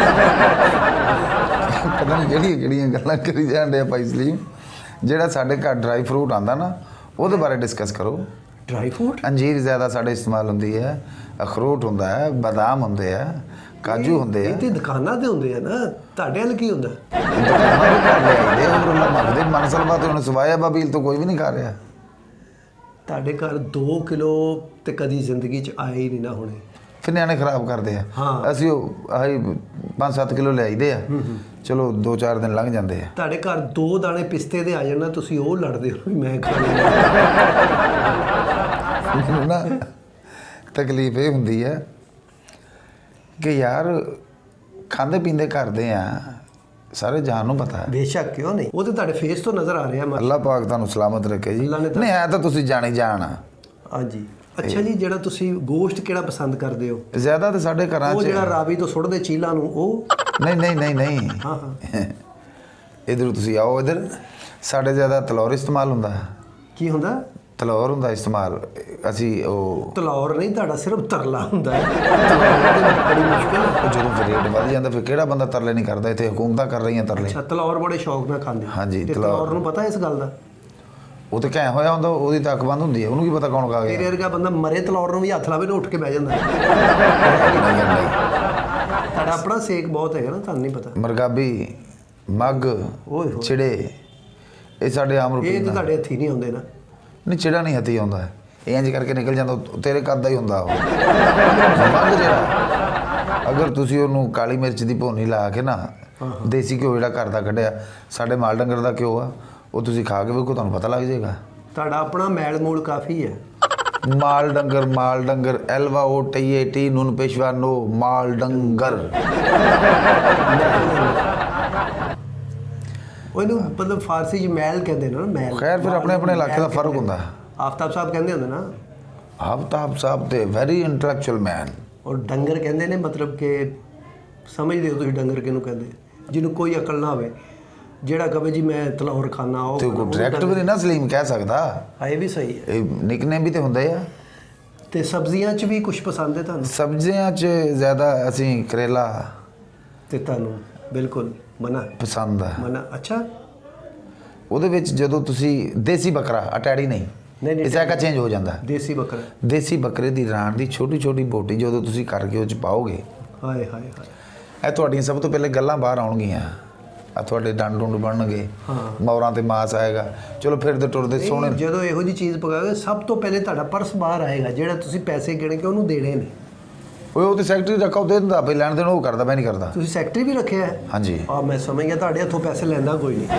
ਪਤਾ ਨਹੀਂ ਕਿਹੜੀਆਂ ਕਿਹੜੀਆਂ ਗੱਲਾਂ ਕਰੀ ਜਾਂਦੇ ਆ ਭਾਈ ਸਲੀਮ। ਜਿਹੜਾ ਸਾਡੇ ਘਰ ਡਰਾਈ ਫਰੂਟ ਆਉਂਦਾ ਨਾ ਉਹਦੇ ਬਾਰੇ ਡਿਸਕਸ ਕਰੋ। Dry fruit? ਅੰਜੀਰ ਜ਼ਿਆਦਾ ਸਾਡੇ ਇਸਤੇਮਾਲ ਹੁੰਦੀ ਹੈ, ਅਖਰੋਟ ਹੁੰਦਾ ਹੈ, ਬਦਾਮ ਹੁੰਦੇ ਆ, ਕਾਜੂ ਹੁੰਦੇ ਆ ਇਹ ਤੇ ਦੁਕਾਨਾਂ ਤੇ ਹੁੰਦੇ ਆ ਨਾ, ਤੁਹਾਡੇ ਵੱਲ ਕੀ ਹੁੰਦਾ? ਦੁਕਾਨਾਂ ਤੋਂ ਘਰ ਲਿਆਈਦੇ ਉਹ ਮੰਗਦੇ ਮਨਸਲ ਬਾਤ ਹੁਣ ਸਵਾਇਆ ਬਾਬੀਲ ਤੋਂ ਕੋਈ ਵੀ ਨਹੀਂ ਖਾ ਰਿਹਾ। ਤੁਹਾਡੇ ਘਰ ਦੋ ਕਿਲੋ ਤੇ ਕਦੀ ਜ਼ਿੰਦਗੀ 'ਚ ਆਏ ਹੀ ਨਹੀਂ ਨਾ ਹੋਣੇ, ਫਿਰ ਨਿਆਣੇ ਖਰਾਬ ਕਰਦੇ ਆ। ਅਸੀਂ ਉਹ ਆਹੀ ਪੰਜ ਸੱਤ ਕਿਲੋ ਲਿਆਈਦੇ ਆ, ਚਲੋ ਦੋ ਚਾਰ ਦਿਨ ਲੰਘ ਜਾਂਦੇ ਆ। ਤੁਹਾਡੇ ਘਰ ਦੋ ਦਾਣੇ ਪਿਸਤੇ ਦੇ ਆ ਜਾਣਾ, ਤੁਸੀਂ ਉਹ ਲੜਦੇ ਹੋ ਵੀ ਮੈਂ ਖਾਣੇ। ਮੈਨੂੰ ਨਾ ਤਕਲੀਫ ਇਹ ਹੁੰਦੀ ਹੈ ਕਿ ਯਾਰ ਖਾਂਦੇ ਪੀਂਦੇ ਕਰਦੇ ਆ, ਸਾਰੇ ਜਾਨ ਨੂੰ ਪਤਾ ਹੈ। ਬੇਸ਼ੱਕ, ਕਿਉਂ ਨਹੀਂ, ਉਹ ਤੇ ਤੁਹਾਡੇ ਫੇਸ ਤੋਂ ਨਜ਼ਰ ਆ ਰਿਹਾ। ਅੱਲਾਹ ਪਾਕ ਤੁਹਾਨੂੰ ਸਲਾਮਤ ਰੱਖੇ ਜੀ। ਨਹੀਂ ਹੈ ਤਾਂ ਤੁਸੀਂ ਜਾਣੇ ਜਾਣ। ਹਾਂਜੀ। ਅੱਛਾ ਜੀ, ਜਿਹੜਾ ਤੁਸੀਂ ਗੋਸ਼ਤ ਕਿਹੜਾ ਪਸੰਦ ਕਰਦੇ ਹੋ ਜ਼ਿਆਦਾ? ਤੇ ਸਾਡੇ ਘਰਾਂ 'ਚ ਉਹ ਜਿਹੜਾ ਰਾਵੀ ਤੋਂ ਸੁੱਟਦੇ ਚੀਲਾਂ ਨੂੰ, ਉਹ ਨਹੀਂ ਨਹੀਂ ਨਹੀਂ ਨਹੀਂ ਹਾਂ ਹਾਂ ਇੱਧਰ ਤੁਸੀਂ ਆਓ। ਇੱਧਰ ਸਾਡੇ ਜ਼ਿਆਦਾ ਤਲੌਰ ਇਸਤੇਮਾਲ ਹੁੰਦਾ। ਕੀ ਹੁੰਦਾ? ਤਲੌਰ ਹੁੰਦਾ ਇਸਤੇਮਾਲ। ਅਸੀਂ ਉਹ ਤਲੌਰ ਨਹੀਂ, ਤੁਹਾਡਾ ਸਿਰਫ ਤਰਲਾ ਹੁੰਦਾ ਹੈ। ਬੜੀ ਮੁਸ਼ਕਿਲ ਹੈ। ਜਦੋਂ ਫਿਰ ਰੇਟ ਵੱਧ ਜਾਂਦਾ ਫਿਰ ਕਿਹੜਾ ਬੰਦਾ ਤਰਲੇ ਨਹੀਂ ਕਰਦਾ? ਇੱਥੇ ਹਕੂਮਤਾਂ ਕਰ ਰਹੀਆਂ ਤਰਲੇ। ਅੱਛਾ, ਤਲੌਰ ਬੜੇ ਸ਼ੌਕ ਨਾਲ ਖਾਂਦੇ। ਹਾਂਜੀ, ਤਲੌਰ ਨੂੰ ਪਤਾ ਇਸ ਗੱਲ ਦਾ? ਉਹ ਤੇ ਕਹਿ ਹੋਇਆ ਹੁੰਦਾ, ਉਹਦੀ ਤਾਂ ਅੱਖ ਬੰਦ ਹੁੰਦੀ ਹੈ, ਉਹਨੂੰ ਕੀ ਪਤਾ ਕੌਣ ਖਾ ਗਿਆ। ਤੇਰੇ ਵਰਗਾ ਬੰਦਾ ਮਰੇ ਤਲੌਰ ਨੂੰ ਵੀ ਹੱਥ ਲਾਵੇ ਨਾ ਉੱਠ ਕੇ ਬਹਿ ਜਾਂਦਾ। ਤੁਹਾਡਾ ਆਪਣਾ ਸੇਕ ਬਹੁਤ ਹੈਗਾ ਨਾ, ਤੁਹਾਨੂੰ ਨਹੀਂ ਪਤਾ। ਮਰਗਾਬੀ, ਮੱਗ, ਚਿੜੇ, ਇਹ ਸਾਡੇ ਆਮ ਰੂਟੀਨ। ਇਹ ਤਾਂ ਤੁਹਾਡੇ ਹੱਥੀ ਨਹੀਂ ਹੁੰਦੇ ਨਾ। ਨਹੀਂ, ਚਿੜਾ ਨਹੀਂ ਹੱਥੀ ਆਉਂਦਾ, ਇਹ ਇੰਜ ਕਰਕੇ ਨਿਕਲ ਜਾਂਦਾ, ਤੇਰੇ ਕੱਦ ਦਾ ਹੀ ਹੁੰਦਾ ਉਹ ਮੱਗ ਜਿਹੜਾ। ਅਗਰ ਤੁਸੀਂ ਉਹਨੂੰ ਕਾਲੀ ਮਿਰਚ ਦੀ ਭੁੰਨੀ ਲਾ ਕੇ ਨਾ, ਦੇਸੀ ਘਿਓ ਜਿਹੜਾ ਘਰ ਦਾ ਕੱਢਿਆ, ਸਾਡੇ ਮਾਲ ਡੰਗਰ ਦਾ ਘਿਓ ਆ, ਉਹ ਤੁਸੀਂ ਖਾ ਕੇ ਵੇਖੋ, ਤੁਹਾਨੂੰ ਪਤਾ ਲੱਗ ਜਾਏਗਾ। ਤੁਹਾਡਾ ਆਪਣਾ ਮੈਲ ਮੂਲ ਕਾਫੀ ਹੈ। ਮਾਲ ਡੰਗਰ, ਮਾਲ ਡੰਗਰ, ਐਲਵਾ ਓ ਟਈਏ ਟੀ ਨੂਨ ਪੇਸ਼ਵਾ ਨੋ ਮਾਲ ਡੰਗਰ। ਉਹਨੂੰ ਮਤਲਬ ਫਾਰਸੀ 'ਚ ਮੈਲ ਕਹਿੰਦੇ ਨੇ ਨਾ, ਮੈਲ। ਖੈਰ ਫਿਰ ਆਪਣੇ ਆਪਣੇ ਇਲਾਕੇ ਦਾ ਫਰਕ ਹੁੰਦਾ। ਆਫਤਾਬ ਸਾਹਿਬ ਕਹਿੰਦੇ ਹੁੰਦੇ ਨਾ। ਆਫਤਾਬ ਸਾਹਿਬ ਤੇ ਵੈਰੀ ਇੰਟੈਲੈਕਚੁਅਲ ਮੈਨ। ਔਰ ਡੰਗਰ ਕਹਿੰਦੇ ਨੇ, ਮਤਲਬ ਕਿ ਸਮਝਦੇ ਹੋ ਤੁਸੀਂ ਡੰਗਰ ਕਿਹਨੂੰ ਕਹਿੰਦੇ? ਜਿਹਨੂੰ ਕੋਈ ਅਕਲ ਨਾ ਹੋਵੇ, ਜਿਹੜਾ ਕਹੇ ਜੀ ਮੈਂ ਤਲੌਰ ਖਾਨਾ, ਉਹ ਤੇ ਕੋਈ ਡਾਇਰੈਕਟ ਵੀ ਨਹੀਂ ਨਾ ਸਲੀਮ ਕਹਿ ਸਕਦਾ। ਹਾਂ, ਇਹ ਵੀ ਸਹੀ ਹੈ। ਇਹ ਨਿਕਨੇਮ ਵੀ ਤੇ ਹੁੰਦੇ ਆ। ਤੇ ਸਬਜ਼ੀਆਂ 'ਚ ਵੀ ਕੁਝ ਪਸੰਦ ਹੈ ਤੁਹਾਨੂੰ? ਸਬਜ਼ੀਆਂ 'ਚ ਜ਼ਿਆਦਾ ਅਸੀਂ ਕਰੇਲਾ। ਤੇ ਤੁਹਾਨੂੰ ਬਿਲਕੁਲ ਮਨਾ ਪਸੰਦ ਆ? ਮਨਾ। ਅੱਛਾ। ਉਹਦੇ ਵਿੱਚ ਜਦੋਂ ਤੁਸੀਂ ਦੇਸੀ ਬੱਕਰਾ, ਅਟੈੜੀ ਨਹੀਂ, ਨਹੀਂ, ਜ਼ਾਇਕਾ ਚੇਂਜ ਹੋ ਜਾਂਦਾ। ਦੇਸੀ ਬੱਕਰਾ, ਦੇਸੀ ਬੱਕਰੇ ਦੀ ਰਾਣ ਦੀ ਛੋਟੀ ਛੋਟੀ ਬੋਟੀ ਜਦੋਂ ਤੁਸੀਂ ਕਰਕੇ ਉਹ 'ਚ ਪਾਓਗੇ, ਹਾਏ ਹਾਏ ਹਾਏ, ਇਹ ਤੁਹਾਡੀਆਂ ਸਭ ਤੋਂ ਪਹਿਲੇ ਗੱਲਾਂ ਬਾਹਰ ਆਉਣਗੀਆਂ। ਆ ਤੁਹਾਡੇ ਡੰਡ ਡੁੰਡ ਬਣਨਗੇ, ਮੌਰਾਂ ਤੇ ਮਾਸ ਆਏਗਾ, ਚਲੋ ਫਿਰਦੇ ਟੁਰਦੇ ਸੋਹਣੇ। ਜਦੋਂ ਇਹੋ ਜਿਹੀ ਚੀਜ਼ ਪਕਾਓਗੇ, ਸਭ ਤੋਂ ਪਹਿਲੇ ਤੁਹਾਡਾ ਪਰਸ ਬਾਹਰ ਆਏਗਾ, ਜਿਹੜਾ ਤੁਸੀਂ ਪੈਸੇ ਗਿਣ ਕੇ ਉਹਨੂੰ ਦੇਣੇ ਨੇ। ਉਹ ਤੇ ਸੈਕਟਰੀ ਰੱਖਾ, ਉਹ ਦੇ ਦਿੰਦਾ, ਆਪੇ ਲੈਣ ਦੇਣ ਉਹ ਕਰਦਾ, ਮੈਂ ਨਹੀਂ ਕਰਦਾ। ਤੁਸੀਂ ਸੈਕਟਰੀ ਵੀ ਰੱਖਿਆ ਹੈ? ਹਾਂਜੀ। ਆ ਮੈਂ ਸਮਝ ਗਿਆ, ਤੁਹਾਡੇ ਹੱਥੋਂ ਪੈਸੇ ਲੈਂਦਾ ਕੋਈ ਨਹੀਂ।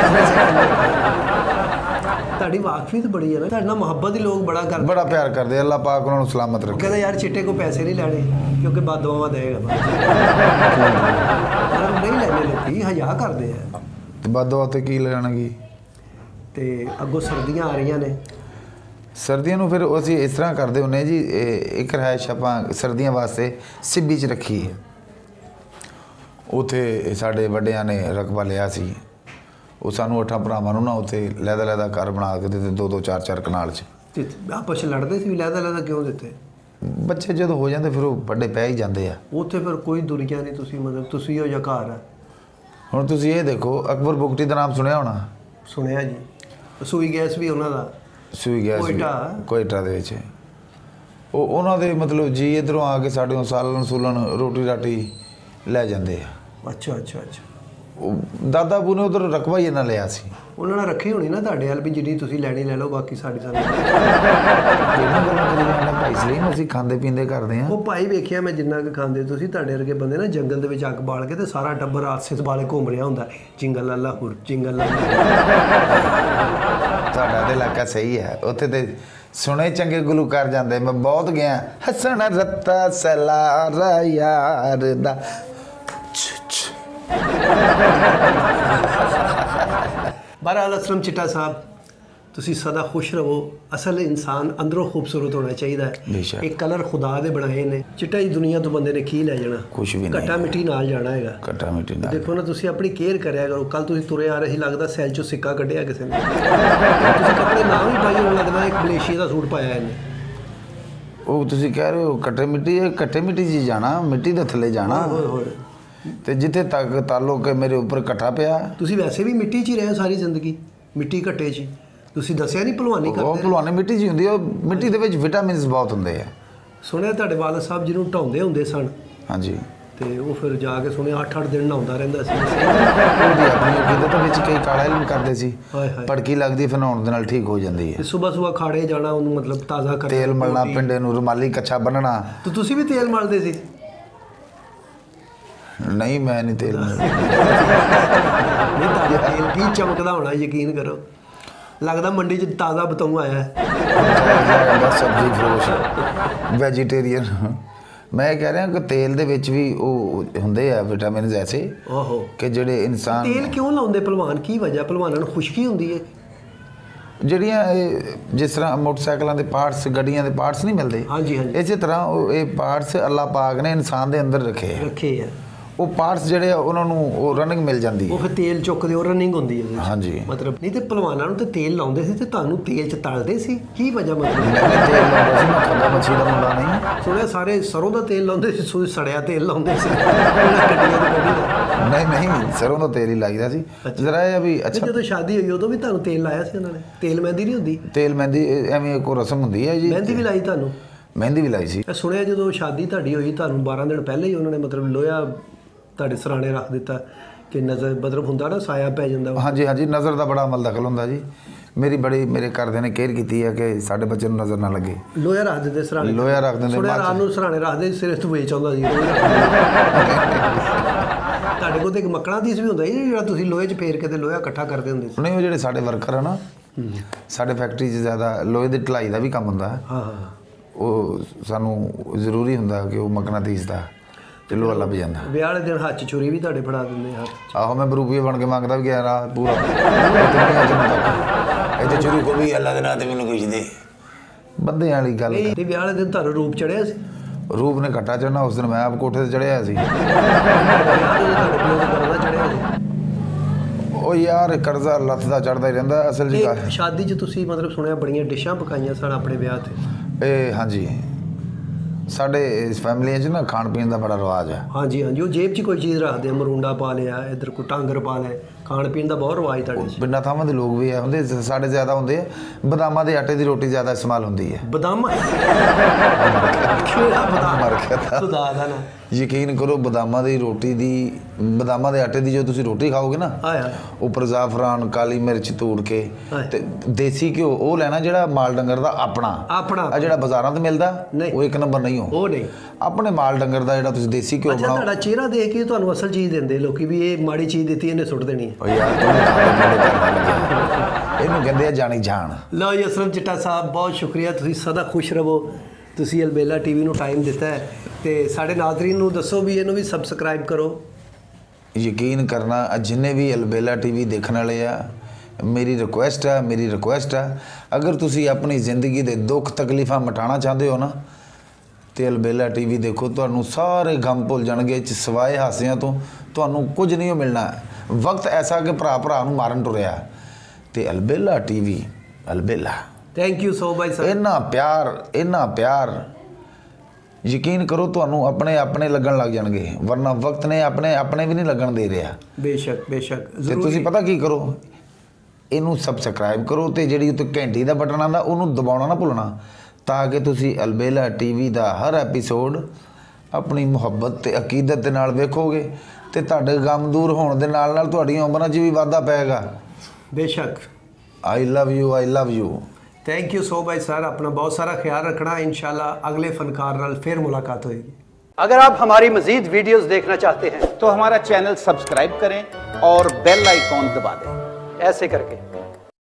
ਤੁਹਾਡੀ ਵਾਕਫੀਤ ਬੜੀ ਹੈ ਨਾ, ਤੁਹਾਡੇ ਨਾਲ ਮੁਹੱਬਤ ਹੀ ਲੋਕ ਬੜਾ ਕਰਦੇ, ਬੜਾ ਪਿਆਰ ਕਰਦੇ। ਅੱਲਾਹ ਪਾਕ ਉਹਨਾਂ ਨੂੰ ਸਲਾਮਤ ਰੱਖੇ। ਕਹਿੰਦਾ ਯਾਰ ਚਿੱਟੇ ਕੋ ਪੈਸੇ ਨਹੀਂ ਲੈਣੇ, ਕਿਉਂਕਿ ਬਦਦੁਆਵਾਂ ਦੇਗਾ। ਨਹੀਂ ਲੈਣੇ, ਲੋਕੀ ਹਯਾ ਕਰਦੇ ਆ। ਤੇ ਬਦਦੁਆ ਤੇ ਕੀ ਲੈਣਗੇ? ਤੇ ਅੱਗੋਂ ਸਰਦੀਆਂ ਆ ਰਹੀਆਂ ਨੇ। ਸਰਦੀਆਂ ਨੂੰ ਫਿਰ ਅਸੀਂ ਇਸ ਤਰ੍ਹਾਂ ਕਰਦੇ ਹੁੰਦੇ ਜੀ, ਇੱਕ ਰਿਹਾਇਸ਼ ਆਪਾਂ ਸਰਦੀਆਂ ਵਾਸਤੇ ਸਿੱਬੀ 'ਚ ਰੱਖੀ ਹੈ। ਉੱਥੇ ਸਾਡੇ ਵੱਡਿਆਂ ਨੇ ਰਕਬਾ ਲਿਆ ਸੀ, ਉਹ ਸਾਨੂੰ ਅੱਠਾਂ ਭਰਾਵਾਂ ਨੂੰ ਨਾ ਉੱਥੇ ਲਹਿਦਾ ਲਹਿਦਾ ਘਰ ਬਣਾ ਕੇ ਦਿੱਤੇ, ਦੋ ਦੋ ਚਾਰ ਚਾਰ ਕਨਾਲ 'ਚ। ਆਪਸ 'ਚ ਲੜਦੇ ਸੀ ਵੀ ਲਹਿਦਾ ਲਹਿਦਾ ਕਿਉਂ ਦਿੱਤੇ? ਬੱਚੇ ਜਦੋਂ ਹੋ ਜਾਂਦੇ ਫਿਰ ਉਹ ਵੱਡੇ ਪੈ ਹੀ ਜਾਂਦੇ ਆ। ਉੱਥੇ ਫਿਰ ਕੋਈ ਦੁਨੀਆ ਨਹੀਂ, ਤੁਸੀਂ ਮਤਲਬ ਤੁਸੀਂ ਹੋ ਜਾਂ ਘਰ ਆ। ਹੁਣ ਤੁਸੀਂ ਇਹ ਦੇਖੋ, ਅਕਬਰ ਬੁਗਟੀ ਦਾ ਨਾਮ ਸੁਣਿਆ ਹੋਣਾ? ਸੁਣਿਆ ਜੀ। ਸੂਈ ਗੈਸ ਵੀ ਉਹਨਾਂ ਦਾ, ਸੂਈ ਗੈਸ ਕੋਇਟਾ ਦੇ ਵਿੱਚ। ਉਹ ਉਹਨਾਂ ਦੇ ਮਤਲਬ ਜੀ ਇੱਧਰੋਂ ਆ ਕੇ ਸਾਡੇ ਸਾਲਣ ਸੂਲਣ ਰੋਟੀ ਰਾਟੀ ਲੈ ਜਾਂਦੇ ਆ। ਅੱਛਾ ਅੱਛਾ ਅੱਛਾ। ਉਹ ਦਾਦਾ ਬੂ ਨੇ ਉਧਰ ਰਕਬਾ ਹੀ ਇਹਨਾਂ ਲਿਆ ਸੀ। ਉਹਨਾਂ ਨੇ ਰੱਖੀ ਹੋਣੀ ਨਾ ਤੁਹਾਡੇ ਵੱਲ ਵੀ ਜਿੰਨੀ ਤੁਸੀਂ ਲੈਣੀ ਲੈ ਲਓ, ਬਾਕੀ ਸਾਡੀ ਸਾਨੂੰ। ਕਿਹਨਾਂ ਗੱਲਾਂ ਕਰੀ ਜਾਂਦੇ ਭਾਈ ਸਲੀਮ, ਅਸੀਂ ਖਾਂਦੇ ਪੀਂਦੇ ਕਰਦੇ ਹਾਂ। ਉਹ ਭਾਈ ਵੇਖਿਆ ਮੈਂ ਜਿੰਨਾ ਕੁ ਖਾਂਦੇ ਤੁਸੀਂ, ਤੁਹਾਡੇ ਵਰਗੇ ਬੰਦੇ ਨਾ ਜੰਗਲ ਦੇ ਵਿੱਚ ਅੱਗ ਬਾਲ ਕੇ ਤੇ ਸਾਰਾ ਟੱਬਰ ਆਸੇ ਦੁਆਲੇ ਘੁੰਮ ਰਿਹਾ ਹੁੰਦਾ, ਚਿੰਗਲ ਲਾਲਾ ਹੁਰ ਚਿੰਗਲ ਲਾਲਾ। ਤੁਹਾਡਾ ਤੇ ਇਲਾਕਾ ਸਹੀ ਹੈ, ਉੱਥੇ ਤੇ ਸੁਣੇ ਚੰਗੇ ਗੁਲੂਕਾਰ ਜਾਂਦੇ। ਮੈਂ ਬਹੁਤ ਗਿਆ। ਹਸਣ ਰੱਤਾ ਸਲਾਰਾ ਯਾਰ ਦਾ। ਬਹਰਾਲ ਅਸਲਮ ਚਿੱਟਾ ਸਾਹਿਬ, ਤੁਸੀਂ ਸਦਾ ਖੁਸ਼ ਰਹੋ। ਅਸਲ ਇਨਸਾਨ ਅੰਦਰੋਂ ਖੂਬਸੂਰਤ ਹੋਣਾ ਚਾਹੀਦਾ ਹੈ। ਇਹ ਕਲਰ ਖੁਦਾ ਦੇ ਬਣਾਏ ਨੇ। ਚਿੱਟਾ ਹੀ ਦੁਨੀਆ ਤੋਂ ਬੰਦੇ ਨੇ ਕੀ ਲੈ ਜਾਣਾ, ਕੁਝ ਵੀ ਨਹੀਂ। ਘੱਟਾ ਮਿੱਟੀ ਨਾਲ ਜਾਣਾ ਹੈਗਾ। ਘੱਟਾ ਮਿੱਟੀ ਨਾਲ ਦੇਖੋ ਨਾ, ਤੁਸੀਂ ਆਪਣੀ ਕੇਅਰ ਕਰਿਆ ਕਰੋ। ਕੱਲ ਤੁਸੀਂ ਤੁਰੇ ਆ ਰਹੇ ਸੀ, ਲੱਗਦਾ ਸੈਲ ਚੋਂ ਸਿੱਕਾ ਕੱਢਿਆ ਕਿਸੇ ਨੇ। ਤੁਸੀਂ ਕੱਪੜੇ ਨਾ ਵੀ ਪਾਈ ਹੋਣ, ਲੱਗਦਾ ਇੱਕ ਮਲੇਸ਼ੀਆ ਦਾ ਸੂਟ ਪਾਇਆ ਇਹਨੇ। ਉਹ ਤੁਸੀਂ ਕਹਿ ਰਹੇ ਹੋ ਕੱਟੇ ਮਿੱਟੀ, ਕੱਟੇ ਮਿੱਟੀ 'ਚ ਜਾਣਾ, ਮਿੱਟੀ ਦੇ ਥੱਲੇ ਜਾਣਾ। ਤੇ ਜਿੱਥੇ ਤੱਕ ਤਾਲੁਕ ਮੇਰੇ ਉੱਪਰ ਇਕੱਠਾ ਪਿਆ। ਤੁਸੀਂ ਵੈਸੇ ਵੀ ਮਿੱਟੀ 'ਚ ਹੀ ਰਹੇ ਸਾਰੀ ਜ਼ਿੰਦਗੀ, ਮਿੱਟੀ ਘੱਟੇ 'ਚ। ਤੁਸੀਂ ਦੱਸਿਆ ਨਹੀਂ ਭਲਵਾਨੀ ਕਰਦੇ? ਉਹ ਭਲਵਾਨੀ ਮਿੱਟੀ 'ਚ ਹੁੰਦੀ ਆ। ਮਿੱਟੀ ਦੇ ਵਿੱਚ ਵਿਟਾਮਿਨਸ ਬਹੁਤ ਹੁੰਦੇ ਆ। ਸੁਣਿਆ ਤੁਹਾਡੇ ਵਾਲਦ ਸਾਹਿਬ ਜਿਹਨੂੰ ਢਾਉਂਦੇ ਹੁੰਦੇ ਸਨ। ਹਾਂਜੀ। ਤੇ ਉਹ ਫਿਰ ਜਾ ਕੇ ਸੁਣਿਆ ਅੱਠ ਅੱਠ ਦਿਨ ਨਹਾਉਂਦਾ ਰਹਿੰਦਾ ਸੀ। ਉਹਦੀ ਆਪਣੀ ਅਕੀਦਤ ਵਿੱਚ ਕਈ ਕਾਲਾ ਇਲਮ ਕਰਦੇ ਸੀ, ਹਾਏ ਹਾਏ ਭੜਕੀ ਲੱਗਦੀ ਫਿਰ ਨਹਾਉਣ ਦੇ ਨਾਲ ਠੀਕ ਹੋ ਜਾਂਦੀ ਹੈ। ਸਵੇਰ ਸਵੇਰ ਖਾੜੇ ਜਾਣਾ, ਉਹਨੂੰ ਮਤਲਬ ਤਾਜ਼ਾ ਕਰਨਾ, ਤੇਲ ਮਲਣਾ, ਪਿੰਡੇ ਨੂੰ ਰੁਮਾਲੀ ਕੱਛਾ ਬੰਨਣਾ। ਤੇ ਤੁਸੀਂ ਵੀ ਤੇਲ ਮਲਦੇ ਸੀ? ਨਹੀਂ ਮੈਂ ਨਹੀਂ ਤੇਲ ਨਹੀਂ, ਤਾਜ਼ਾ ਤੇਲ ਕੀ ਚਮਕਦਾ ਹੋਣਾ, ਯਕੀਨ ਕਰੋ। ਲੱਗਦਾ ਮੰਡੀ 'ਚ ਤਾਜ਼ਾ ਬਤਾਊ ਆਇਆ ਹੈ। ਸਬਜ਼ੀ ਫਰੋਸ਼ ਵੈਜੀਟੇਰੀਅਨ। ਮੈਂ ਕਹਿ ਰਿਹਾ ਕਿ ਤੇਲ ਦੇ ਵਿੱਚ ਵੀ ਉਹ ਹੁੰਦੇ ਆ ਵਿਟਾਮਿਨਸ ਐਸੇ ਆਹੋ ਕਿ ਜਿਹੜੇ ਇਨਸਾਨ। ਤੇਲ ਕਿਉਂ ਲਾਉਂਦੇ ਭਲਵਾਨ? ਕੀ ਵਜ੍ਹਾ? ਭਲਵਾਨਾਂ ਨੂੰ ਖੁਸ਼ਕੀ ਹੁੰਦੀ ਹੈ? ਜਿਹੜੀਆਂ ਇਹ ਜਿਸ ਤਰ੍ਹਾਂ ਮੋਟਰਸਾਈਕਲਾਂ ਦੇ ਪਾਰਟਸ, ਗੱਡੀਆਂ ਦੇ ਪਾਰਟਸ ਨਹੀਂ ਮਿਲਦੇ, ਹਾਂਜੀ ਹਾਂਜੀ, ਇਸੇ ਤਰ੍ਹਾਂ ਉਹ ਇਹ ਪਾਰਟਸ ਅੱਲਾਹ ਪਾਕ ਨੇ ਇਨਸਾਨ ਦੇ ਅੰਦਰ ਰੱਖੇ ਆ ਰੱਖੇ ਆ। ਉਹ ਪਾਰਟਸ ਜਿਹੜੇ ਆ ਉਹਨਾਂ ਨੂੰ ਉਹ ਰਨਿੰਗ ਮਿਲ ਜਾਂਦੀ ਹੈ, ਉਹ ਫਿਰ ਤੇਲ ਚੁੱਕਦੇ, ਉਹ ਰਨਿੰਗ ਹੁੰਦੀ ਹੈ। ਹਾਂਜੀ ਮਤਲਬ ਨਹੀਂ ਤੇ ਭਲਵਾਨਾਂ ਨੂੰ ਤੇ ਤੇਲ ਲਾਉਂਦੇ ਸੀ ਤੇ ਤੁਹਾਨੂੰ ਤੇਲ 'ਚ ਤਲਦੇ ਸੀ, ਕੀ ਵਜ੍ਹਾ? ਮਤਲਬ ਮੈਂ ਤੇਲ ਲਾਉਂਦਾ ਸੀ, ਮੈਂ ਖੱਬਾ ਮੱਛੀ ਦਾ ਮੁੰਡਾ ਨਹੀਂ। ਸੁਣਿਆ ਸਾਰੇ ਸਰੋਂ ਦਾ ਤੇਲ ਲਾਉਂਦੇ ਸੀ, ਸੂਈ ਸੜਿਆ ਤੇਲ ਲਾਉਂਦੇ ਸੀ ਗੱਡੀਆਂ ਦੀ ਗੱਡੀ ਦਾ। ਨਹੀਂ ਨਹੀਂ, ਸਰੋਂ ਦਾ ਤੇਲ ਹੀ ਲਾਈਦਾ ਸੀ ਜ਼ਰਾ। ਇਹ ਵੀ ਅੱਛਾ, ਜਦੋਂ ਸ਼ਾਦੀ ਹੋਈ ਉਦੋਂ ਵੀ ਤੁਹਾਨੂੰ ਤੇਲ ਲਾਇਆ ਸੀ ਉਹਨਾਂ ਨੇ? ਤੇਲ ਮਹਿੰਦੀ ਨਹੀਂ ਹੁੰਦੀ? ਤੇਲ ਮਹਿੰਦੀ ਐਵੇਂ ਇੱਕ ਰਸਮ ਹੁੰਦੀ ਹੈ ਜੀ। ਮਹਿੰਦੀ ਵੀ ਲਾਈ ਤੁਹਾਨੂੰ? ਮਹਿੰਦੀ ਵੀ ਲਾਈ ਸੀ। ਮੈਂ ਸੁਣਿਆ ਜਦੋਂ ਸ਼ਾਦੀ ਤੁਹਾਡੀ ਹੋਈ ਤੁਹਾਨੂੰ ਬਾਰਾਂ ਦਿਨ ਪਹਿਲੇ ਹੀ ਉਹਨਾਂ ਨੇ ਮਤਲਬ ਲੋਹਾ ਤੁਹਾਡੇ ਸਰਾਣੇ ਰੱਖ ਦਿੱਤਾ ਕਿ ਨਜ਼ਰ ਮਤਲਬ ਹੁੰਦਾ ਨਾ, ਸਾਇਆ ਪੈ ਜਾਂਦਾ। ਹਾਂਜੀ ਹਾਂਜੀ, ਨਜ਼ਰ ਦਾ ਬੜਾ ਅਮਲ ਦਖਲ ਹੁੰਦਾ ਜੀ। ਮੇਰੀ ਬੜੀ ਮੇਰੇ ਘਰਦਿਆਂ ਨੇ ਕੇਅਰ ਕੀਤੀ ਹੈ ਕਿ ਸਾਡੇ ਬੱਚੇ ਨੂੰ ਨਜ਼ਰ ਨਾ ਲੱਗੇ। ਲੋਹਾ ਰੱਖ ਦਿੰਦੇ ਸਰਾਣੇ? ਲੋਹਾ ਰੱਖ ਦਿੰਦੇ। ਸੁਣਿਆ ਰਾਤ ਨੂੰ ਸਰਾਣੇ ਰੱਖਦੇ, ਸਿਰੇ ਤੋਂ ਵੇਚ ਆਉਂਦਾ ਸੀ। ਤੁਹਾਡੇ ਕੋਲ ਤਾਂ ਇੱਕ ਮੱਕੜਾ ਦੀਸ ਵੀ ਹੁੰਦਾ ਸੀ ਜਿਹੜਾ ਤੁਸੀਂ ਲੋਹੇ 'ਚ ਫੇਰ ਕੇ ਤੇ ਲੋਹਾ ਇਕੱਠਾ ਕਰਦੇ ਹੁੰਦੇ ਸੀ? ਨਹੀਂ, ਉਹ ਜਿਹੜੇ ਸਾਡੇ ਵਰਕਰ ਆ ਨਾ, ਸਾਡੇ ਫੈਕਟਰੀ 'ਚ ਜ਼ਿਆਦਾ ਲੋਹੇ ਦੀ ਢਲਾਈ ਦਾ ਵੀ ਕੰਮ ਹੁੰਦਾ। ਹਾਂ ਹਾਂ, ਉਹ ਸਾਨੂੰ ਜ਼ਰੂਰੀ ਹੁੰਦਾ ਕਿ ਉਹ ਮਕਨਾਤੀਸ ਦਾ ਲੋਹਾ ਲੱਭ ਜਾਂਦਾ। ਵਿਆਹ ਵਾਲੇ ਦਿਨ ਹੱਥ 'ਚ ਛੁਰੀ ਵੀ ਤੁਹਾਡੇ ਫੜਾ ਦਿੰਦੇ ਹੱਥ? ਆਹੋ, ਮੈਂ ਬਰੂਪੀਆ ਬਣ ਕੇ ਮੰਗਦਾ ਵੀ ਗਿਆ ਰਾਤ ਪੂਰਾ ਇੱਥੇ ਚੁਰੀ ਕੋ ਵੀ ਅੱਲਾ ਦੇ ਨਾਂ ਤੇ ਮੈਨੂੰ ਕੁਝ ਦੇ। ਬੰਦੇ ਵਾਲੀ ਗੱਲ। ਤੇ ਵਿਆਹ ਵਾਲੇ ਦਿਨ ਤੁਹਾਨੂੰ ਰੂਪ ਚੜਿਆ ਸੀ? ਰੂਪ ਨੇ ਘੱਟਾ ਚੜਨਾ, ਉਸ ਦਿਨ ਮੈਂ ਆਪ ਕੋਠੇ ਤੇ ਚੜਿਆ ਸੀ। ਉਹ ਯਾਰ ਕਰਜ਼ਾ ਲੱਥ ਦਾ ਚੜਦਾ ਹੀ ਰਹਿੰਦਾ ਅਸਲ ਜੀ। ਸ਼ਾਦੀ 'ਚ ਤੁਸੀਂ ਮਤਲਬ ਸੁਣਿਆ ਬੜੀਆਂ ਡਿਸ਼ਾਂ ਪਕਾਈਆਂ ਸਨ ਆਪਣੇ ਵਿਆਹ ਤੇ? ਇਹ ਹਾਂਜੀ, ਸਾਡੇ ਇਸ ਫੈਮਲੀਆਂ 'ਚ ਨਾ ਖਾਣ ਪੀਣ ਦਾ ਬੜਾ ਰਿਵਾਜ ਹੈ। ਹਾਂਜੀ ਹਾਂਜੀ, ਉਹ ਜੇਬ 'ਚ ਕੋਈ ਚੀਜ਼ ਰੱਖਦੇ ਆ, ਮਰੂੰਡਾ ਪਾ ਲਿਆ, ਇੱਧਰ ਕੋਈ ਟਾਂਗਰ ਪਾ ਲਿਆ, ਖਾਣ ਪੀਣ ਦਾ ਬਹੁਤ ਰਿਵਾਜ ਤੁਹਾਡੇ 'ਚ। ਪਿੰਡਾਂ ਥਾਵਾਂ ਦੇ ਲੋਕ ਵੀ ਆ ਹੁੰਦੇ, ਸਾਡੇ ਜ਼ਿਆਦਾ ਹੁੰਦੇ ਆ। ਬਦਾਮਾਂ ਦੇ ਆਟੇ ਦੀ ਰੋਟੀ ਜ਼ਿਆਦਾ ਇਸਤੇਮਾਲ ਹੁੰਦੀ ਹੈ। ਬਦਾਮ? ਕਿਹੜਾ ਬਦਾਮ? ਮਰ ਗਿਆ ਖੁਦਾ ਦਾ ਨਾ। ਯਕੀਨ ਕਰੋ, ਬਦਾਮਾਂ ਦੀ ਰੋਟੀ ਦੀ, ਬਦਾਮਾਂ ਦੇ ਆਟੇ ਦੀ ਜੋ ਤੁਸੀਂ ਰੋਟੀ ਖਾਓਗੇ ਨਾ, ਉੱਪਰ ਜ਼ਾਫਰਾਨ, ਕਾਲੀ ਮਿਰਚ ਤੋੜ ਕੇ ਤੇ ਦੇਸੀ ਘਿਓ ਉਹ ਲੈਣਾ ਜਿਹੜਾ ਮਾਲ ਡੰਗਰ ਦਾ ਆਪਣਾ ਆਪਣਾ। ਆ ਜਿਹੜਾ ਬਾਜ਼ਾਰਾਂ ਤੇ ਮਿਲਦਾ ਉਹ ਇੱਕ ਨੰਬਰ ਨਹੀਂ। ਹੋ ਉਹ ਨਹੀਂ, ਆਪਣੇ ਮਾਲ ਡੰਗਰ ਦਾ ਜਿਹੜਾ ਤੁਸੀਂ ਦੇਸੀ ਘਿਓ ਬਣਾਓ। ਤੁਹਾਡਾ ਚਿਹਰਾ ਦੇਖ ਕੇ ਤੁਹਾਨੂੰ ਅਸਲ ਚੀਜ਼ ਦਿੰਦੇ ਲੋਕੀ ਵੀ ਇਹ ਮਾੜੀ ਚੀਜ਼ ਦਿੱਤੀ, ਇਹਨੇ ਸੁੱਟ ਦੇਣੀ ਹੈ। ਓ ਯਾਰ ਇਹਨੂੰ ਕਹਿੰਦੇ ਆ ਜਾਣੀ ਜਾਣ। ਲਓ ਜੀ ਅਸਲਮ ਚਿੱਟਾ ਸਾਹਿਬ, ਬਹੁਤ ਸ਼ੁਕਰੀਆ, ਤੁਸੀਂ ਸਦਾ ਖੁਸ਼ ਰਹੋ। ਤੁਸੀਂ ਅਲਬੇਲਾ ਟੀਵੀ ਨੂੰ ਟਾਈਮ ਦਿੱਤਾ ਹੈ ਤੇ ਸਾਡੇ ਨਾਜ਼ਰੀਨ ਨੂੰ ਦੱਸੋ ਵੀ ਇਹਨੂੰ ਵੀ ਸਬਸਕ੍ਰਾਈਬ ਕਰੋ। ਯਕੀਨ ਕਰਨਾ, ਜਿੰਨੇ ਵੀ ਅਲਬੇਲਾ ਟੀਵੀ ਦੇਖਣ ਵਾਲੇ ਆ, ਮੇਰੀ ਰਿਕੁਐਸਟ ਹੈ ਮੇਰੀ ਰਿਕੁਐਸਟ ਹੈ ਅਗਰ ਤੁਸੀਂ ਆਪਣੀ ਜ਼ਿੰਦਗੀ ਦੇ ਦੁੱਖ ਤਕਲੀਫਾਂ ਮਿਟਾਉਣਾ ਚਾਹੁੰਦੇ ਹੋ ਨਾ, ਤੇ ਅਲਬੇਲਾ ਟੀਵੀ ਦੇਖੋ। ਤੁਹਾਨੂੰ ਸਾਰੇ ਗਮ ਭੁੱਲ ਜਾਣਗੇ, ਸਿਵਾਏ ਹਾਸਿਆਂ ਤੋਂ ਤੁਹਾਨੂੰ ਕੁਝ ਨਹੀਂ ਮਿਲਣਾ। ਵਕਤ ਐਸਾ ਕਿ ਭਰਾ ਭਰਾ ਨੂੰ ਮਾਰਨ ਟੁਰਿਆ, ਤੇ Albela TV, Albela. Thank you so much sir. ਇੰਨਾ ਪਿਆਰ, ਇੰਨਾ ਪਿਆਰ, ਯਕੀਨ ਕਰੋ ਤੁਹਾਨੂੰ ਆਪਣੇ ਆਪਣੇ ਲੱਗਣ ਲੱਗ ਜਾਣਗੇ, ਵਰਨਾ ਵਕਤ ਨੇ ਆਪਣੇ ਆਪਣੇ ਵੀ ਨਹੀਂ ਲੱਗਣ ਦੇ ਰਿਹਾ। ਬੇਸ਼ੱਕ ਬੇਸ਼ੱਕ। ਤੇ ਤੁਸੀਂ ਪਤਾ ਕੀ ਕਰੋ, ਇਹਨੂੰ ਸਬਸਕ੍ਰਾਈਬ ਕਰੋ ਤੇ ਜਿਹੜੀ ਉੱਤੇ ਘੰਟੀ ਦਾ ਬਟਨ ਆਉਂਦਾ ਉਹਨੂੰ ਦਬਾਉਣਾ ਨਾ ਭੁੱਲਣਾ, ਤਾਂ ਕਿ ਤੁਸੀਂ ਅਲਬੇਲਾ ਟੀਵੀ ਦਾ ਹਰ ਐਪੀਸੋਡ ਆਪਣੀ ਮੁਹੱਬਤ ਤੇ ਅਕੀਦਤ ਦੇ ਨਾਲ ਵੇਖੋਗੇ, ਤੇ ਤੁਹਾਡੇ ਗਮ ਦੂਰ ਹੋਣ ਦੇ ਨਾਲ ਨਾਲ ਤੁਹਾਡੀਆਂ ਉਮਰਾਂ 'ਚ ਵੀ ਵਾਧਾ ਪਏਗਾ। ਬੇਸ਼ੱਕ। I love you, I love you. Thank you so much sir, अपना बहुत सारा ख्याल रखना। इंशाल्लाह अगले फनकार नाल फिर मुलाकात होगी। अगर आप हमारी मजीद वीडियोस देखना चाहते हैं तो हमारा चैनल सब्सक्राइब करें और बेल आइकॉन दबा दें, ऐसे करके।